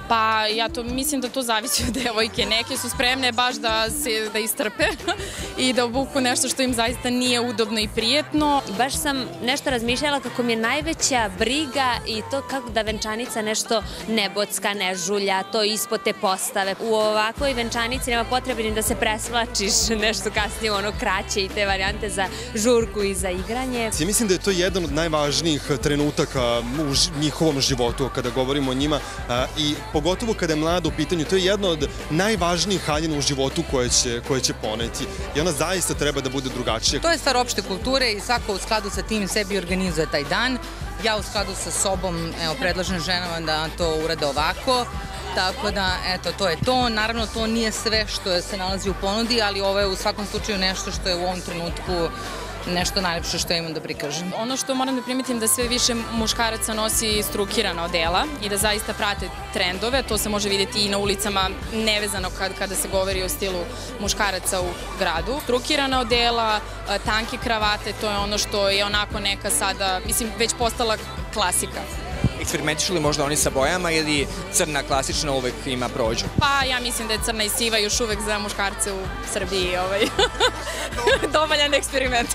Speaker 15: Pa ja to mislim da to zavisi od devojke. Neke su spremne baš da se da istrpe i da obuku nešto što im zaista nije udobno i prijetno.
Speaker 7: Baš sam nešto razmišljala kako mi je najveća briga i to kako da venčanica nešto ne bocka, ne žulja, to ispod te postave. U ovakvoj venčanici nema potrebe ni da se presvlačiš nešto kasnije, ono kraće i te varijante za žurku i za igranje.
Speaker 16: Ja mislim da je to jedan od najvažnijih trenutaka u njihovom životu kada govorimo o njima i pogotovo kada je mlada u pitanju, to je jedno od najvažnijih haljina u životu koje će, koje će poneti i ona zaista treba da bude drugačija.
Speaker 5: To je stvar opšte kulture i svako u skladu sa tim sebi organizuje taj dan. Ja u skladu sa sobom, evo, predlažem ženama da to urade ovako, tako da, eto, to je to. Naravno, to nije sve što se nalazi u ponudi, ali ovo je u svakom slučaju nešto što je u ovom trenutku nešto najlepše što imam da prikažem.
Speaker 15: Ono što moram da primetim da sve više muškaraca nosi strukirana odela i da zaista prate trendove. To se može vidjeti i na ulicama nevezano kada se govori o stilu muškaraca u gradu. Strukirana odela, tanke kravate, to je ono što je onako neka sada, mislim, već postala klasika.
Speaker 12: Eksperimentišu li možda oni sa bojama ili crna klasična uvek ima prođu?
Speaker 15: Pa ja mislim da je crna i siva još uvek za muškarce u Srbiji dovoljan eksperiment.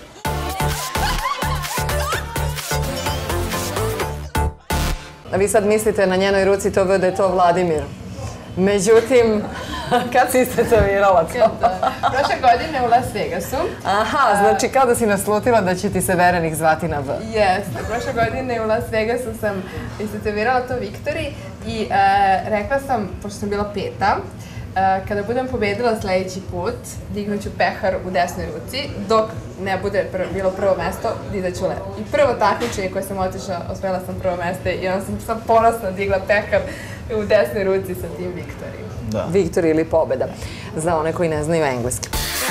Speaker 1: A vi sad mislite na njenoj ruci to da je to Vladimir. Međutim, kad si istetovirala to?
Speaker 6: Prošle godine u Las Vegasu.
Speaker 1: Aha, znači kao da si naslutila da će ti se verenik zvati na V.
Speaker 6: Jeste, prošle godine u Las Vegasu sam istetovirala to Viktori i rekla sam, pošto sam bila peta, kada budem pobedila sledeći put, dignuću pehar u desnoj ruci, dok ne bude bilo prvo mesto, dizaću levo. I prvo takmičenje koje sam otišla, osvojila sam prvo mesto i onda sam sam ponosno digla pehar u desnoj ruci sa tim Viktori.
Speaker 1: Viktori ili pobeda, za one koji ne znaju engleski.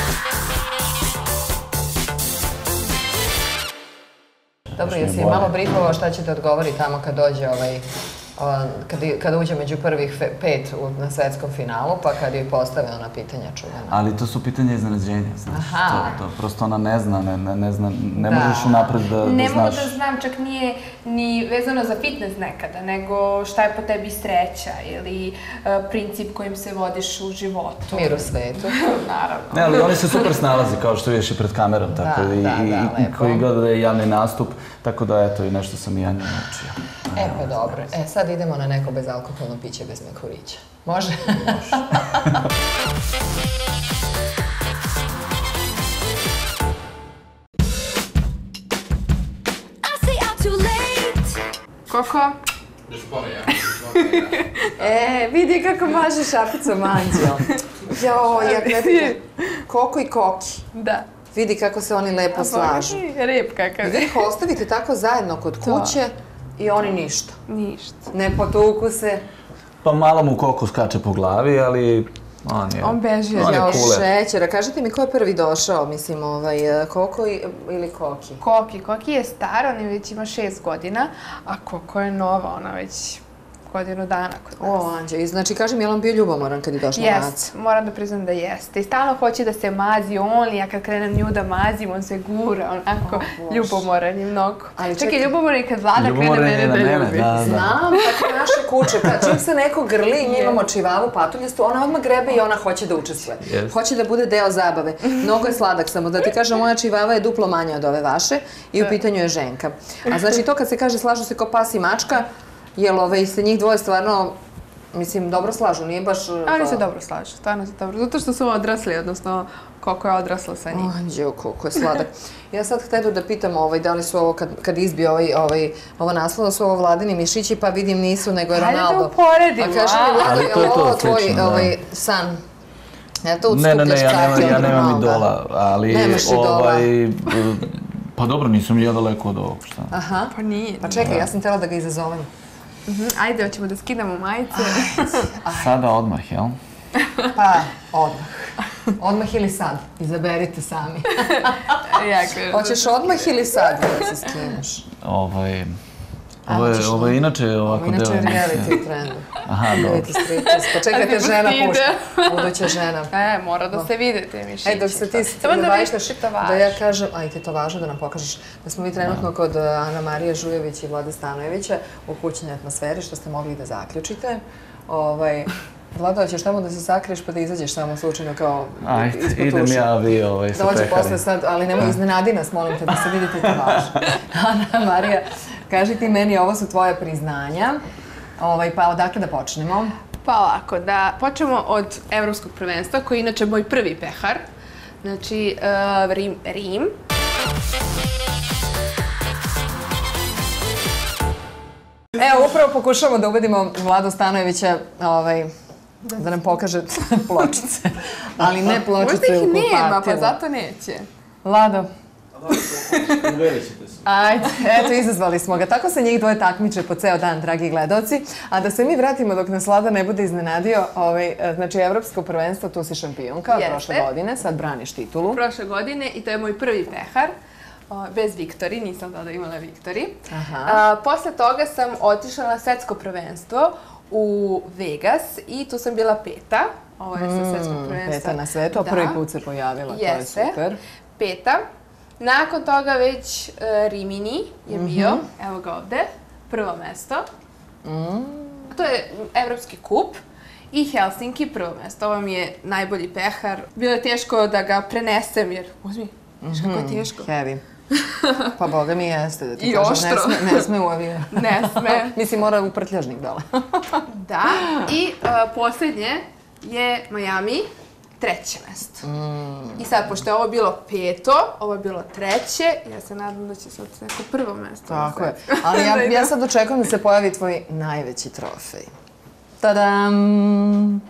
Speaker 1: Dobro, jesi malo briefovao šta će te odgovori tamo kad dođe ovaj... kada uđe među prvih pet na svetskom finalu, pa kad joj postave ona pitanja čuvena.
Speaker 2: Ali to su pitanja iznenađenja, znaš. Prosto ona ne zna, ne zna, ne možeš unapred da znaš.
Speaker 6: Ne mogu da znam, čak nije ni vezano za fitness nekada, nego šta je po tebi sreća ili princip kojim se vodiš u životu.
Speaker 1: Mir u svetu.
Speaker 6: Naravno.
Speaker 2: Ne, ali oni se super snalazi, kao što vidiš i pred kamerom, tako i koji gleda da je javni nastup, tako da eto i nešto sam i ja nju naučio.
Speaker 1: E pa dobro, e sad idemo na neko bezalkoholno piće bez mekurića. Može?
Speaker 2: Može.
Speaker 6: Koko?
Speaker 1: E, vidi kako maže šapicom Anđeo. Jo, ja gledam. Koko i Koki.
Speaker 6: Da.
Speaker 1: Vidi kako se oni lepo slažu.
Speaker 6: Rep kakav.
Speaker 1: Vi ih ostavite tako zajedno kod kuće i oni ništa.
Speaker 6: Ništa.
Speaker 1: Ne potuku se.
Speaker 2: Pa malo mu Koko skače po glavi, ali on je...
Speaker 6: On beži.
Speaker 2: On je kuler.
Speaker 1: Šećera. Kažite mi ko je prvi došao, mislim, Koko ili Koki?
Speaker 6: Koki. Koki je star, on već ima šest godina, a Koko je nova, ona već godinu dana kod nas.
Speaker 1: O, Anđe, znači kaži mi, je li on bio ljubomoran kad je došla Maca?
Speaker 6: Jest, moram da priznam da jeste. I stalno hoće da se mazi on, ja kad krenem nju da mazim, on se gura, onako ljubomoran je mnogo. Čak i ljubomoran je kad Vlada krene mene da ljubi.
Speaker 1: Znam, tako naše kuće, kad čim se neko grli i mi imamo čivavu patuljastu, ona odmah grebe i ona hoće da učestvuje. Hoće da bude deo zabave. Mnogo je sladak, samo da ti kažem, moja čivava je duplo manja od ove vaše i u pitanju je ženka. A znači to kad se kaže slažu se ko pas i mačka, jel ove, se njih dvoje stvarno, mislim, dobro slažu, nije baš...
Speaker 6: Oni se dobro slažu, stvarno se dobro, zato što su odrasli, odnosno koliko je odrasla sa njih.
Speaker 1: Anđeo, koliko je sladak. Ja sad htedu da pitam da li su ovo, kad izbije ovo naslov, da su ovo Vladini mišići, pa vidim nisu, nego je Ronaldo.
Speaker 6: Hajde da uporedimo, a?
Speaker 1: A kaži mi, Vlado, je li ovo tvoj san? Ja to
Speaker 2: Ne, ne, ne, ja nemam idola, ali...
Speaker 1: Nemaš idola.
Speaker 2: Pa dobro, nisam ja daleko od ovog, šta?
Speaker 1: Aha.
Speaker 6: Pa nije.
Speaker 1: Pa čekaj, ja sam htjela da ga izazovem.
Speaker 6: Ajde, hoćemo da skinemo majice.
Speaker 2: Sada odmah, jel?
Speaker 1: Pa, odmah. Odmah ili sad? Izaberite sami.
Speaker 6: Jako je.
Speaker 1: Hoćeš odmah ili sad da se skineš?
Speaker 2: Ovaj... Ovo je inače ovako deo emisije.
Speaker 1: Ovo je inače reality trend.
Speaker 2: Aha, dobro.
Speaker 1: Pa čekajte, žena pušta. Buduća žena.
Speaker 6: E, mora da se vide te mišiće.
Speaker 1: E, dok se ti važeš, da ja kažem, a i ti to važno da nam pokažeš, da smo mi trenutno kod Ana Marije Žujović i Vlade Stanojevića u kućnoj atmosferi, što ste mogli da zaključite. Vlado, ćeš tamo da se sakriješ pa da izađeš samo slučajno kao
Speaker 2: Ajde, idem ja, vi sa
Speaker 1: peharim. Dođe posle sad, ali nemoj iznenadi nas, molim te, da se vidite to važno. Ana Marija, kaži ti meni, ovo su tvoje priznanja, pa odakle da počnemo?
Speaker 6: Pa ovako, da počnemo od Evropskog prvenstva, koji je inače moj prvi pehar. Znači, Rim.
Speaker 1: Evo, upravo pokušamo da ubedimo Vladu Stanojevića da nam pokaže pločice, ali ne pločice u kupatilu.
Speaker 6: Možda ih nema, pa zato neće.
Speaker 1: Vlado.
Speaker 2: Uverit ćete se.
Speaker 1: Ajde, eto, izazvali smo ga. Tako se njih dvoje takmiče po ceo dan, dragi gledaoci. A da se mi vratimo dok nas Vlada ne bude iznenadio, znači, Evropsko prvenstvo, tu si šampionka od prošle godine, sad braniš titulu.
Speaker 6: Prošle godine i to je moj prvi pehar. Bez Viktori, nisam tada imala Viktori. Posle toga sam otišla na svetsko prvenstvo u Vegas i tu sam bila peta. Ovo je sa svetskog prvenstva.
Speaker 1: Peta na svetu, a prvi put se pojavila, to je super.
Speaker 6: Peta. Nakon toga već Rimini je bio, evo ga ovde, prvo mesto. To je Evropski kup. I Helsinki prvo mesto. Ovo mi je najbolji pehar. Bilo je teško da ga prenesem jer, uzmi, viš kako je teško.
Speaker 1: Heavy. Pa boga mi jeste, da ti kažem, ne sme u avion.
Speaker 6: Ne sme.
Speaker 1: Mislim, mora u prtljažnik dole.
Speaker 6: Da, i posljednje je Miami, treće mesto. I sad, pošto je ovo bilo peto, ovo je bilo treće, ja se nadam da će sad neko prvo mesto.
Speaker 1: Tako je, ali ja sad očekujem da se pojavi tvoj najveći trofej. Tadam!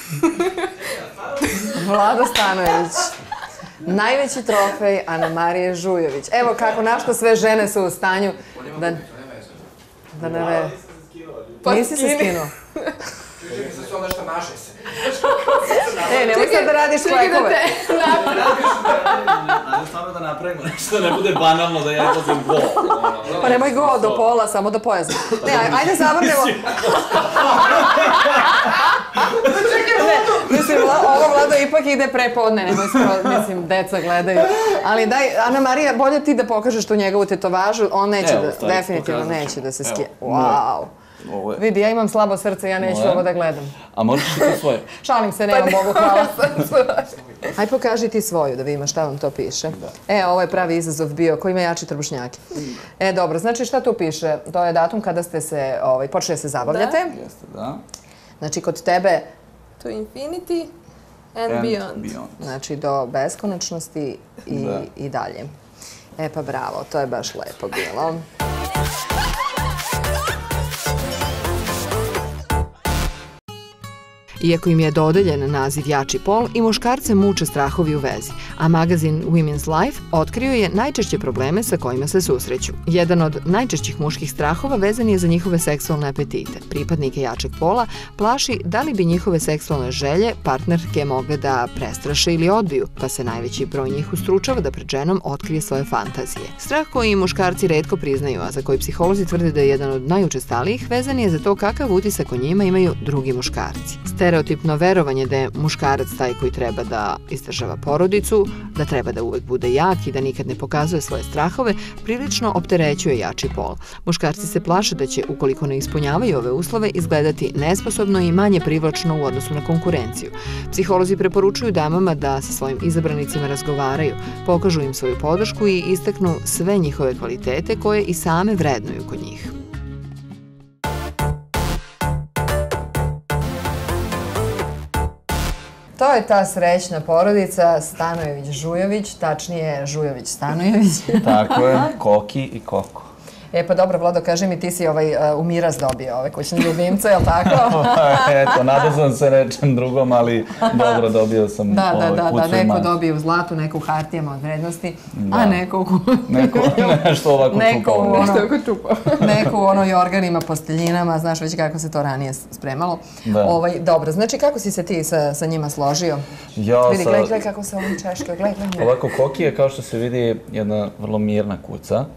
Speaker 1: Vlada Stanojević. Najveći trofej Ana Marije Žujović. Evo kako, na što sve žene su u stanju da... Da ne ve... Nisi se skinuo?
Speaker 12: Čuži mi se su onda što maše se.
Speaker 1: E, nemoj sad da radiš klekove.
Speaker 2: Ajde stvarno da napravimo nešto, da ne bude banalno da ja izlazim go.
Speaker 1: Pa nemoj go do pola, samo do pojasa. Ne, ajde zavrnemo. Mislim, ovo Vlado ipak ide prepodne, nemoj skoro, mislim, deca gledaju. Ali daj, Ana Marija, bolje ti da pokažeš tu njegovu tetovažu, on neće da, definitivno neće da se skije. Wow. Vidi, ja imam slabo srce, ja neću ovo da gledam.
Speaker 2: A možeš i ti svoje?
Speaker 1: Šalim se, nemam Bogu, hvala. Aj pokaži ti svoju da vidimo šta vam to piše. E, ovo je pravi izazov bio, ko ima jači trbušnjaki. E, dobro, znači šta tu piše? To je datum kada ste se, počeli se zabavljate.
Speaker 2: Jeste, da.
Speaker 1: Znači, kod tebe...
Speaker 6: To infinity and beyond.
Speaker 1: Znači, do beskonačnosti i dalje. E, pa bravo, to je baš lepo bilo. Iako im je dodeljen naziv jači pol, i muškarce muče strahovi u vezi, a magazin Women's Life otkrio je najčešće probleme sa kojima se susreću. Jedan od najčešćih muških strahova vezan je za njihove seksualne apetite. Pripadnike jačeg pola plaši da li bi njihove seksualne želje partnerke mogle da prestraše ili odbiju, pa se najveći broj njih ustručava da pred ženom otkrije svoje fantazije. Strah koji muškarci retko priznaju, a za koji psiholozi tvrde da je jedan od najučestalijih, vezan je za to kakav utisak o njima imaju drugi muškarci. Stereotipno verovanje da je muškarac taj koji treba da izdržava porodicu, da treba da uvek bude jak i da nikad ne pokazuje svoje strahove, prilično opterećuje jači pol. Muškarci se plaše da će, ukoliko ne ispunjavaju ove uslove, izgledati nesposobno i manje privlačno u odnosu na konkurenciju. Psiholozi preporučuju damama da sa svojim izabranicima razgovaraju, pokažu im svoju podršku i istaknu sve njihove kvalitete koje i same vrednuju kod njih. To je ta srećna porodica Stanojević-Žujović, tačnije Žujović-Stanojević.
Speaker 2: Tako je, Koki i Koko.
Speaker 1: E pa dobro, Vlado, kaži mi, ti si u miraz dobio ove kućne ljubimce, je li tako?
Speaker 2: Eto, nadazvam se nečem drugom, ali dobro, dobio sam kuću i
Speaker 1: Da, da, da, neko
Speaker 2: mač.
Speaker 1: dobije u zlatu, neko u hartijama od vrednosti, a neko u...
Speaker 2: Neko nešto ovako čupao.
Speaker 1: Neko u onoj organima, posteljinama, znaš već kako se to ranije spremalo. Dobro, znači kako si se ti sa njima složio? Vidi, gledaj, gledaj kako se oni češkaju, gledaj, gledaj.
Speaker 2: Ovako, Koki je, kao što se vidi, jedna vrlo mirna kuca,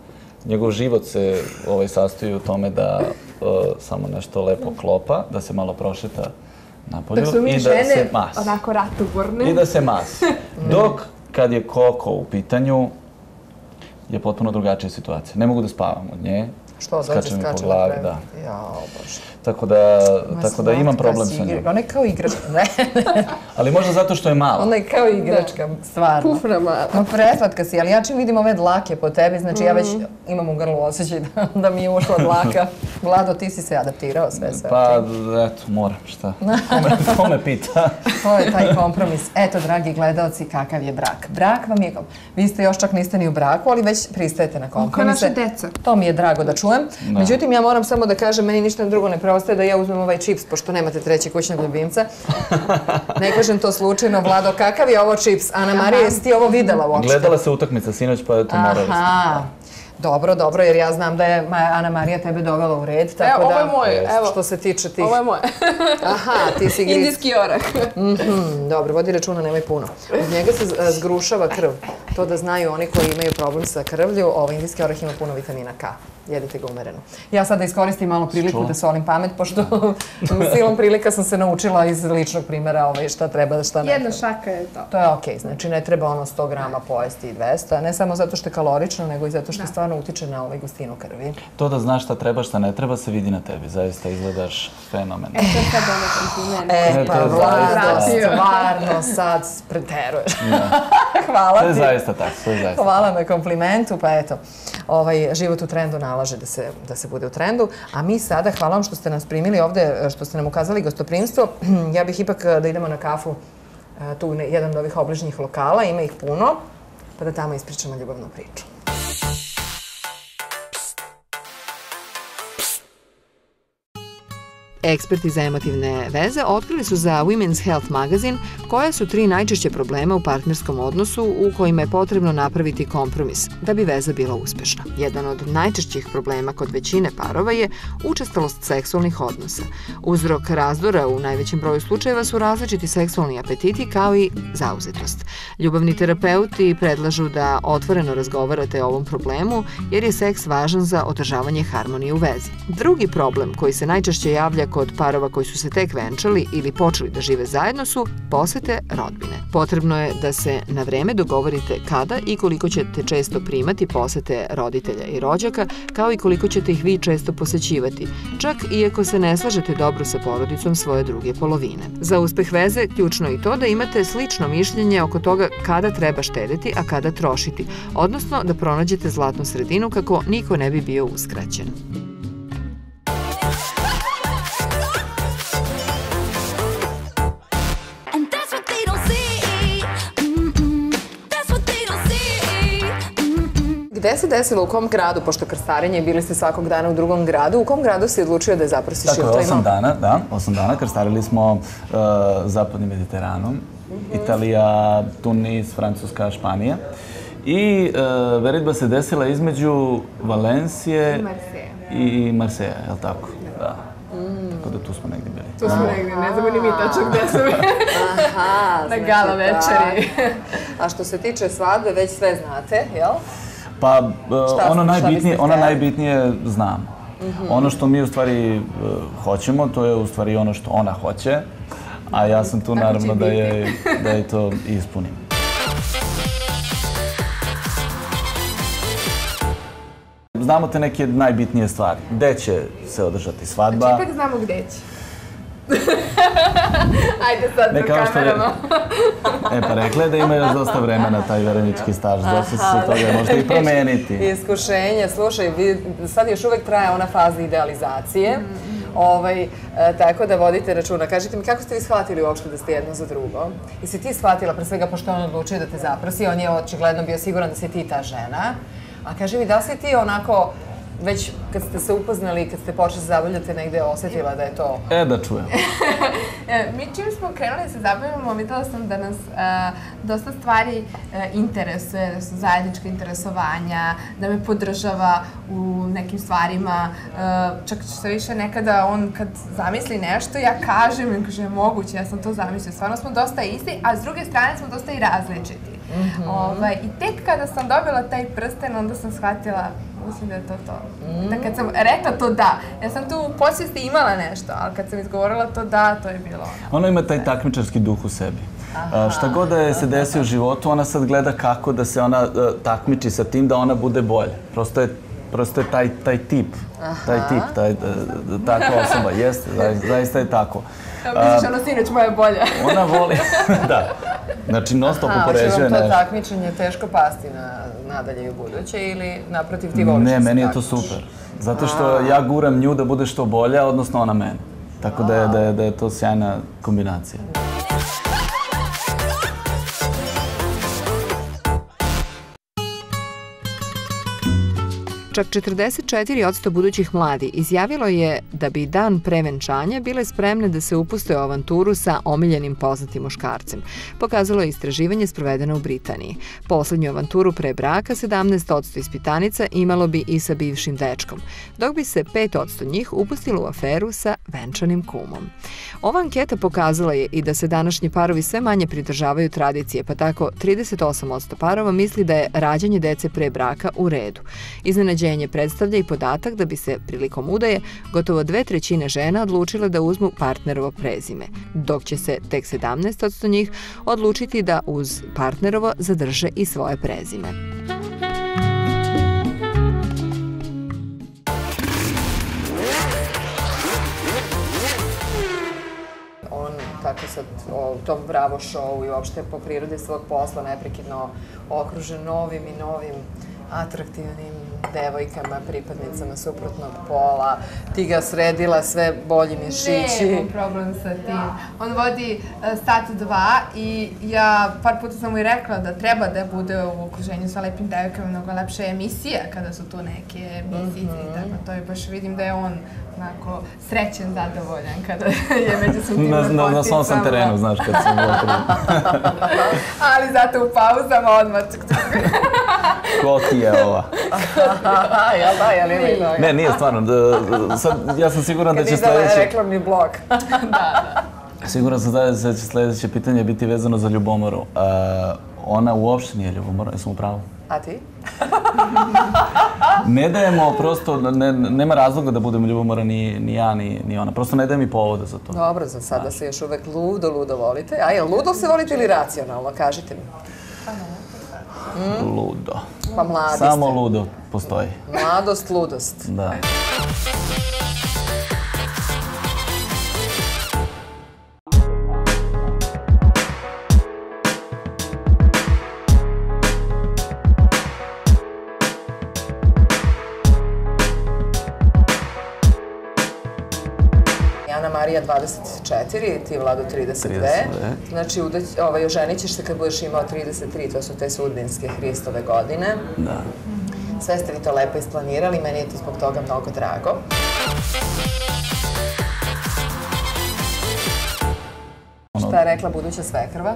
Speaker 2: njegov život se ovaj, sastoji u tome da uh, samo nešto lepo klopa, da se malo prošeta napolju
Speaker 6: da su mi
Speaker 2: i da
Speaker 6: žene
Speaker 2: se masi.
Speaker 6: onako ratoborne.
Speaker 2: I da se masi. Dok kad je Koko u pitanju, je potpuno drugačija situacija. Ne mogu da spavam od nje.
Speaker 1: Što, dođe, skače na
Speaker 2: glavi, da.
Speaker 1: Jao, Bože.
Speaker 2: Tako da, tako da imam problem sa njom.
Speaker 1: Ona je kao igračka, ne.
Speaker 2: Ali možda zato što je mala.
Speaker 1: Ona je kao igračka, stvarno.
Speaker 6: Pufna mala.
Speaker 1: No, preslatka si, ali ja čim vidim ove dlake po tebi, znači ja već imam u grlu osjećaj da mi je ušla dlaka. Vlado, ti si se adaptirao sve sve.
Speaker 2: Pa, eto, moram, šta. Ko me pita?
Speaker 1: To je taj kompromis. Eto, dragi gledalci, kakav je brak. Brak vam je, vi ste još čak niste ni u braku, ali već pristajete na kompromise.
Speaker 6: Oko naše deca.
Speaker 1: To mi je drago da čujem. Međutim, ja moram samo da kažem, meni ništa drugo ne preostaje da ja uzmem ovaj čips, pošto nemate treći kućnog ljubimca. Ne kažem to slučajno. Vlado, kakav je ovo čips? Ana Marija, jesi ti ovo videla uopšte?
Speaker 2: Gledala se utakmica sinoć, pa je to morala da
Speaker 1: Aha. Dobro, dobro, jer ja znam da je Ana Marija tebe dovela u red, tako da...
Speaker 6: Evo, ovo je moje, evo.
Speaker 1: Što se tiče tih...
Speaker 6: Ovo je moje.
Speaker 1: Aha, ti si griz.
Speaker 6: Indijski orah.
Speaker 1: Dobro, vodi računa, nemoj puno. Od njega se zgrušava krv. To da znaju oni koji imaju problem sa krvlju, ovaj indijski orah ima puno vitamina K. Jedite ga umereno. Ja sada iskoristim malo priliku da solim pamet, pošto silom prilika sam se naučila iz ličnog primjera šta treba, šta ne treba.
Speaker 6: Jedna šaka je to.
Speaker 1: To je okej, znači ne treba ono sto grama pojesti i dvesta, ne samo zato što je kalorično, nego i zato što stvarno utiče na ovaj gustinu krvi.
Speaker 2: To da znaš šta treba, šta ne treba, se vidi na tebi. Zaista izgledaš fenomen.
Speaker 6: E, to je sad ono kompliment.
Speaker 1: E, pa Vlado, stvarno sad preteruješ. Hvala ti.
Speaker 2: To je zaista tako, to je zaista.
Speaker 1: Hvala na komplimentu, pa eto, život u trendu nalaže da se bude u trendu. A mi sada, hvala vam što ste nas primili ovde, što ste nam ukazali gostoprimstvo. Ja bih ipak da idemo na kafu tu u jedan od ovih obližnjih lokala, ima ih puno, pa da tamo ispričamo ljubavnu priču. Eksperti za emotivne veze otkrili su za Women's Health magazin koje su tri najčešće problema u partnerskom odnosu u kojima je potrebno napraviti kompromis da bi veza bila uspešna. Jedan od najčešćih problema kod većine parova je učestalost seksualnih odnosa. Uzrok razdora u najvećem broju slučajeva su različiti seksualni apetiti kao i zauzetost. Ljubavni terapeuti predlažu da otvoreno razgovarate o ovom problemu jer je seks važan za održavanje harmonije u vezi. Drugi problem koji se najčešće javlja kod parova koji su se tek venčali ili počeli da žive zajedno su posete rodbine. Potrebno je da se na vreme dogovorite kada i koliko ćete često primati posete roditelja i rođaka, kao i koliko ćete ih vi često posećivati, čak i ako se ne slažete dobro sa porodicom svoje druge polovine. Za uspeh veze ključno je i to da imate slično mišljenje oko toga kada treba štedeti, a kada trošiti, odnosno da pronađete zlatnu sredinu kako niko ne bi bio uskraćen. Gde se desilo, u kom gradu, pošto krstarenje, bili ste svakog dana u drugom gradu, u kom gradu si odlučio da je zaprosiš?
Speaker 2: Tako je, osam dana, da, osam dana krstarili smo zapadnim Mediteranom, Italija, Tunis, Francuska, Španija. I veritba se desila između Valencije i Marseja, je li tako? Da. Tako da tu smo negdje bili.
Speaker 6: Tu smo negdje, ne znamo ni mi tačno gde smo bili. Na gala večeri.
Speaker 1: A što se tiče svadbe, već sve znate, jel?
Speaker 2: Pa, ono najbitnije znamo. Ono što mi u stvari hoćemo, to je u stvari ono što ona hoće, a ja sam tu naravno da je to ispunim. Znamo te neke najbitnije stvari. Gde će se održati svadba?
Speaker 6: Znači, ipak znamo gde će. Ajde sad sa kamerama.
Speaker 2: E pa rekla je da ima još dosta vremena taj verenički staž. Dosta će se toga možda i promeniti.
Speaker 1: Iskušenje. Slušaj, sad još uvek traje ona faza idealizacije. Tako da vodite računa. Kažite mi, kako ste vi shvatili uopšte da ste jedno za drugo? I si ti shvatila, pre svega, pošto on odlučio da te zaprosi, on je očigledno bio siguran da si ti ta žena. A kaži mi, da li si ti onako, već kad ste se upoznali, kad ste počeli se zabavljati, negde osjetila da je to...
Speaker 2: E, da čujem.
Speaker 6: Mi čim smo krenuli da se zabavljamo, videla sam da nas dosta stvari interesuje, da su zajednička interesovanja, da me podržava u nekim stvarima. Čak što više nekada on kad zamisli nešto, ja kažem, kaže, moguće, ja sam to zamislila. Stvarno smo dosta isti, a s druge strane smo dosta i različiti. I tek kada sam dobila taj prsten, onda sam shvatila, mislim da je to to. Da kad sam rekla to da, ja sam tu u podsvijesti imala nešto, ali kad sam izgovorila to da, to je bilo ono.
Speaker 2: Ona ima taj takmičarski duh u sebi. Šta god da je se desi u životu, ona sad gleda kako da se ona takmiči sa tim da ona bude bolja. Prosto je Prosto je taj, taj tip, taj tip, taj, takva osoba, jeste, zaista je tako.
Speaker 6: Misliš, ono sinoć moja bolja.
Speaker 2: Ona voli, da. Znači, non stop upoređuje nešto.
Speaker 1: Aha, hoće vam to takmičenje teško pasti nadalje i u buduće ili naprotiv ti voliš da se takmičiš?
Speaker 2: Ne, meni je to super. Zato što ja guram nju da bude što bolja, odnosno ona mene. Tako da je to sjajna kombinacija.
Speaker 1: Čak četrdeset četiri posto budućih mladi izjavilo je da bi dan pre venčanja bile spremne da se upuste u avanturu sa omiljenim poznatim muškarcem. Pokazalo je istraživanje sprovedeno u Britaniji. Poslednju avanturu pre braka sedamnaest posto ispitanica imalo bi i sa bivšim dečkom, dok bi se pet posto njih upustilo u aferu sa venčanim kumom. Ova anketa pokazala je i da se današnji parovi sve manje pridržavaju tradicije, pa tako trideset osam posto parova misli da je rađanje dece pre braka u redu. Iznenađenje predstavlja i podatak da bi se prilikom udaje gotovo dve trećine žena odlučile da uzmu partnerovo prezime, dok će se tek sedamnaest posto njih odlučiti da uz partnerovo zadrže i svoje prezime. On tako sad o tom Bravo show i uopšte po prirodi svog posla neprekidno okružen novim i novim atraktivnim devojkama, pripadnicama suprotnog pola. Ti ga sredila sve bolji mišići.
Speaker 6: Nemam problem sa tim. On vodi Sat dva i ja par puta sam mu i rekla da treba da bude u okruženju sa lepim devojkama, mnogo lepša emisija kada su tu neke emisice i tako. To je baš vidim da je on onako srećen, zadovoljan kada je među svom tim lepoticama.
Speaker 2: Na svom sam terenu, znaš, kad sam gotovo.
Speaker 6: Ali zato u pauzama odmah.
Speaker 2: Ko ti je ova?
Speaker 1: Jel da, jel ima i toga?
Speaker 2: Ne, nije stvarno. Ja sam siguran da će sledeće...
Speaker 1: Kad izdala reklamni blok. Da,
Speaker 6: da.
Speaker 2: Siguran sam da će sledeće pitanje biti vezano za ljubomoru. Ona uopšte nije ljubomora, jesam u pravu?
Speaker 1: A ti?
Speaker 2: Ne dajemo, prosto, nema razloga da budemo ljubomora ni ja, ni ona. Prosto ne daje mi povoda za to.
Speaker 1: Dobro, za sada se još uvek ludo, ludo volite. A je ludo se volite ili racionalno? Kažite mi.
Speaker 2: Ludo.
Speaker 1: Pa mladi ste.
Speaker 2: Samo ludo postoji.
Speaker 1: Mladost, ludost.
Speaker 2: Da.
Speaker 1: Ana Marija dvadeset četiri, ti Vlado trideset dve. Znači, oženit ćeš se kad budeš imao trideset tri, to su te sudbinske Hristove godine.
Speaker 2: Da.
Speaker 1: Sve ste vi to lepo isplanirali, meni je to zbog toga mnogo drago. Šta je rekla buduća svekrva?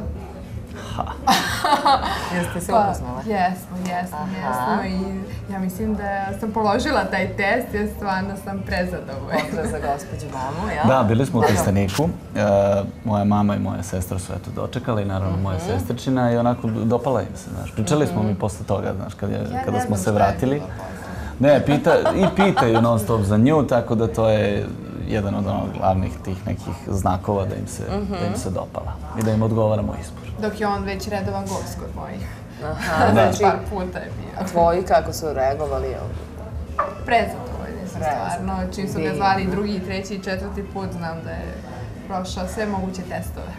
Speaker 1: Jeste se upoznala?
Speaker 6: Jesmo, jesmo, jesmo i ja mislim da sam položila taj test jer stvarno sam prezadovoljna.
Speaker 1: Pozdrav za gospođu mamu, jel?
Speaker 2: Da, bili smo u Trsteniku. Moja mama i moja sestra su eto dočekali, naravno moja sestrčina i onako dopala im se, znaš. Pričali smo mi posle toga, znaš, kada smo se vratili. Ne, i pitaju non stop za nju, tako da to je jedan od onog glavnih tih nekih znakova da im se dopala i da im odgovaramo izbor.
Speaker 6: Dok je on već redovan gost kod mojih.
Speaker 1: Aha, znači,
Speaker 6: par puta je bio.
Speaker 1: A tvoji kako su reagovali?
Speaker 6: Prezadovoljni su stvarno. Čim su ga zvali drugi, treći i četvrti put, znam da je prošao sve moguće testove.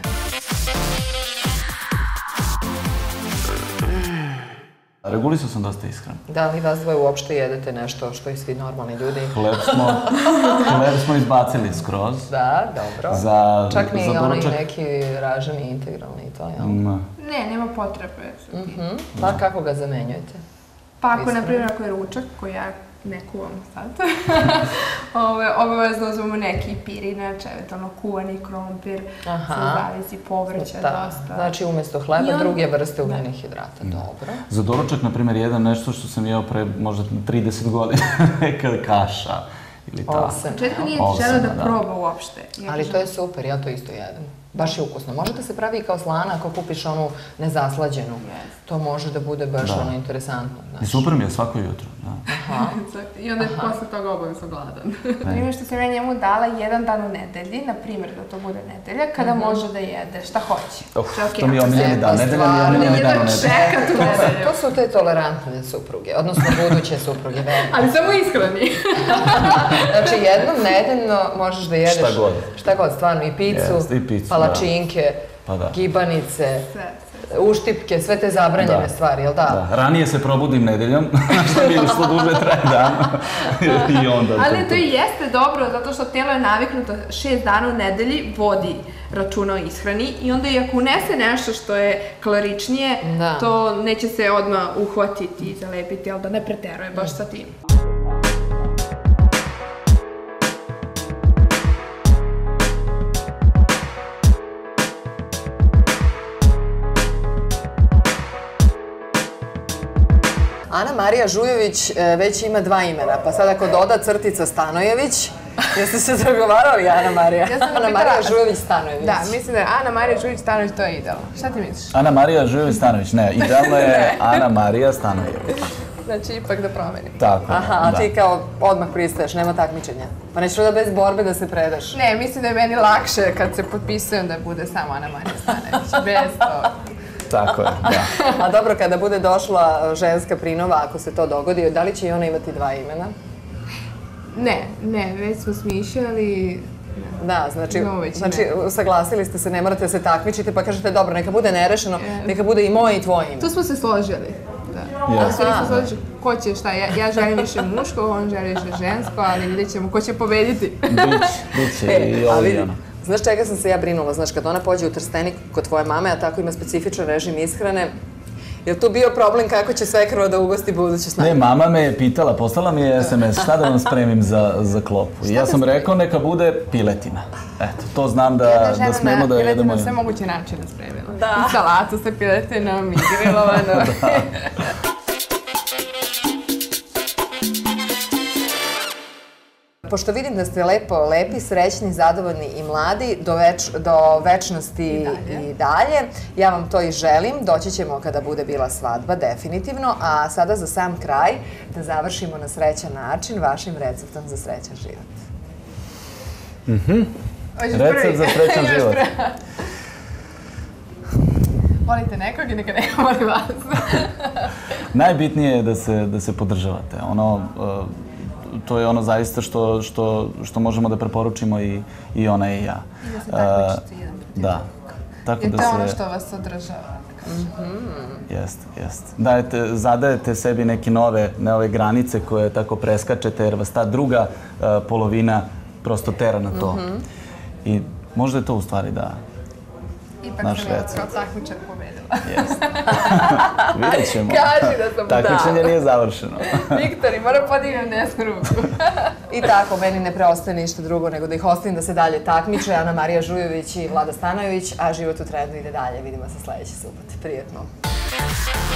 Speaker 2: Regulisao sam dosta iskren.
Speaker 1: Da li vas dvoje uopšte jedete nešto što i svi normalni ljudi?
Speaker 2: Hleb smo izbacili skroz.
Speaker 1: Da, dobro. Čak ni onaj neki raženi integralni i to, jel?
Speaker 6: Ne, nema potrebe.
Speaker 1: Pa kako ga zamenjujete?
Speaker 6: Pa ako, na primjer, ako je ručak, koji ja ne kuvam sad, obavezno uzmemo neki pirinač, eventualno kuvani krompir, zavisi povrća dosta.
Speaker 1: Znači umjesto hleba druge vrste ugljenih hidrata, dobro.
Speaker 2: Za doručak, na primjer, jedan nešto što sam jeo pre možda trideset godina, neka kaša ili tako.
Speaker 6: Četko nije želeo da proba uopšte.
Speaker 1: Ali to je super, ja to isto jedem. Baš je ukusno. Može da se pravi i kao slana ako kupiš onu nezaslađenu. To može da bude baš ono interesantno.
Speaker 2: I super mi je svako jutro.
Speaker 6: I onda je posle toga obavezno gladan. Primjer što sam ja njemu dala jedan dan u nedelji, na primjer da to bude nedelja, kada može da jede šta hoće.
Speaker 2: To mi je omiljeni dan, nedelja mi je omiljeni dan u nedelji.
Speaker 1: To su te tolerantne supruge, odnosno buduće supruge.
Speaker 6: Ali samo ishrani.
Speaker 1: Znači jednom nedeljno možeš da jedeš
Speaker 2: šta god.
Speaker 1: Šta god, stvarno, i picu, palačinke, gibanice, uštipke, sve te zabranjene stvari, jel da?
Speaker 2: Ranije se probudim nedeljom, što mi što duže traje dan.
Speaker 6: Ali to i jeste dobro, zato što telo je naviknuto šest dana u nedelji vodi računa o ishrani i onda i ako unese nešto što je kaloričnije, to neće se odmah uhvatiti i zalepiti, ali da ne preteruje baš sa tim.
Speaker 1: Ana Marija Žujović već ima dva imena, pa sad ako doda crtica Stanojević, jeste se dogovarali, Ana Marija? Ana Marija Žujović Stanojević.
Speaker 6: Da, mislim da je Ana Marija Žujović Stanojević, to je idealno. Šta ti misliš?
Speaker 2: Ana Marija Žujović Stanojević, ne, idealno je Ana Marija Stanojević.
Speaker 6: Znači, ipak da promenim.
Speaker 2: Tako,
Speaker 1: aha, a ti kao odmah pristaješ, nema takmičenja. Pa nećeš da bez borbe da se predaš?
Speaker 6: Ne, mislim da je meni lakše kad se potpisujem da bude samo Ana Marija Stanojević, bez toga.
Speaker 2: Tako je, da.
Speaker 1: A dobro, kada bude došla ženska prinova, ako se to dogodi, da li će i ona imati dva imena?
Speaker 6: Ne, ne, već smo smišljali.
Speaker 1: Da, znači, saglasili ste se, ne morate da se takmičite, pa kažete, dobro, neka bude nerešeno, neka bude i moje i tvoje ime.
Speaker 6: Tu smo se složili. Da se nismo složili ko će šta, ja želim više muško, on želi više žensko, ali vidjet ćemo ko će pobediti.
Speaker 2: Biće i ovo i ono.
Speaker 1: Znaš čega sam se ja brinula? Znaš, kad ona pođe u Trstenik kod tvoje mame, a tako ima specifičan režim ishrane, je li tu bio problem kako će svekrva da ugosti buduću snagu?
Speaker 2: Ne, mama me je pitala, poslala mi je es em es, šta da vam spremim za klopu. I ja sam rekao, neka bude piletina. Eto, to znam da smemo da jedemo.
Speaker 6: Jedna žena na piletinu sve moguće načine spremila. I salatu sa piletinom, i grilovano.
Speaker 1: Pošto vidim da ste lepo, lepi, srećni, zadovoljni i mladi, do večnosti i dalje, ja vam to i želim. Doći ćemo kada bude bila svadba, definitivno. A sada za sam kraj da završimo na srećan način vašim receptom za srećan život.
Speaker 2: Recept za srećan život.
Speaker 6: Volite nekog i neka neko voli vas.
Speaker 2: Najbitnije je da se podržavate. Ono... To je ono zaista što možemo da preporučimo i ona i ja.
Speaker 6: I da se takmičite jedan protiv
Speaker 2: drugog. Da.
Speaker 6: Jer to je ono što vas održava.
Speaker 2: Jeste, jeste. Zadajete sebi neke nove granice koje tako preskačete jer vas ta druga polovina prosto tera na to. I možda je to u stvari da naš recept.
Speaker 6: Ipak sam ja kao takmičar pobedila.
Speaker 2: Jeste. Vidjet ćemo.
Speaker 6: Kaži da sam dala.
Speaker 2: Takmičenje nije završeno.
Speaker 6: Viktori, moram podignem desnu ruku.
Speaker 1: I tako, meni ne preostaje ništa drugo nego da ih ostavim da se dalje takmiče. Ana Marija Žujović i Vlada Stanojević, a Život u trendu ide dalje. Vidimo se sledeće subote. Prijetno.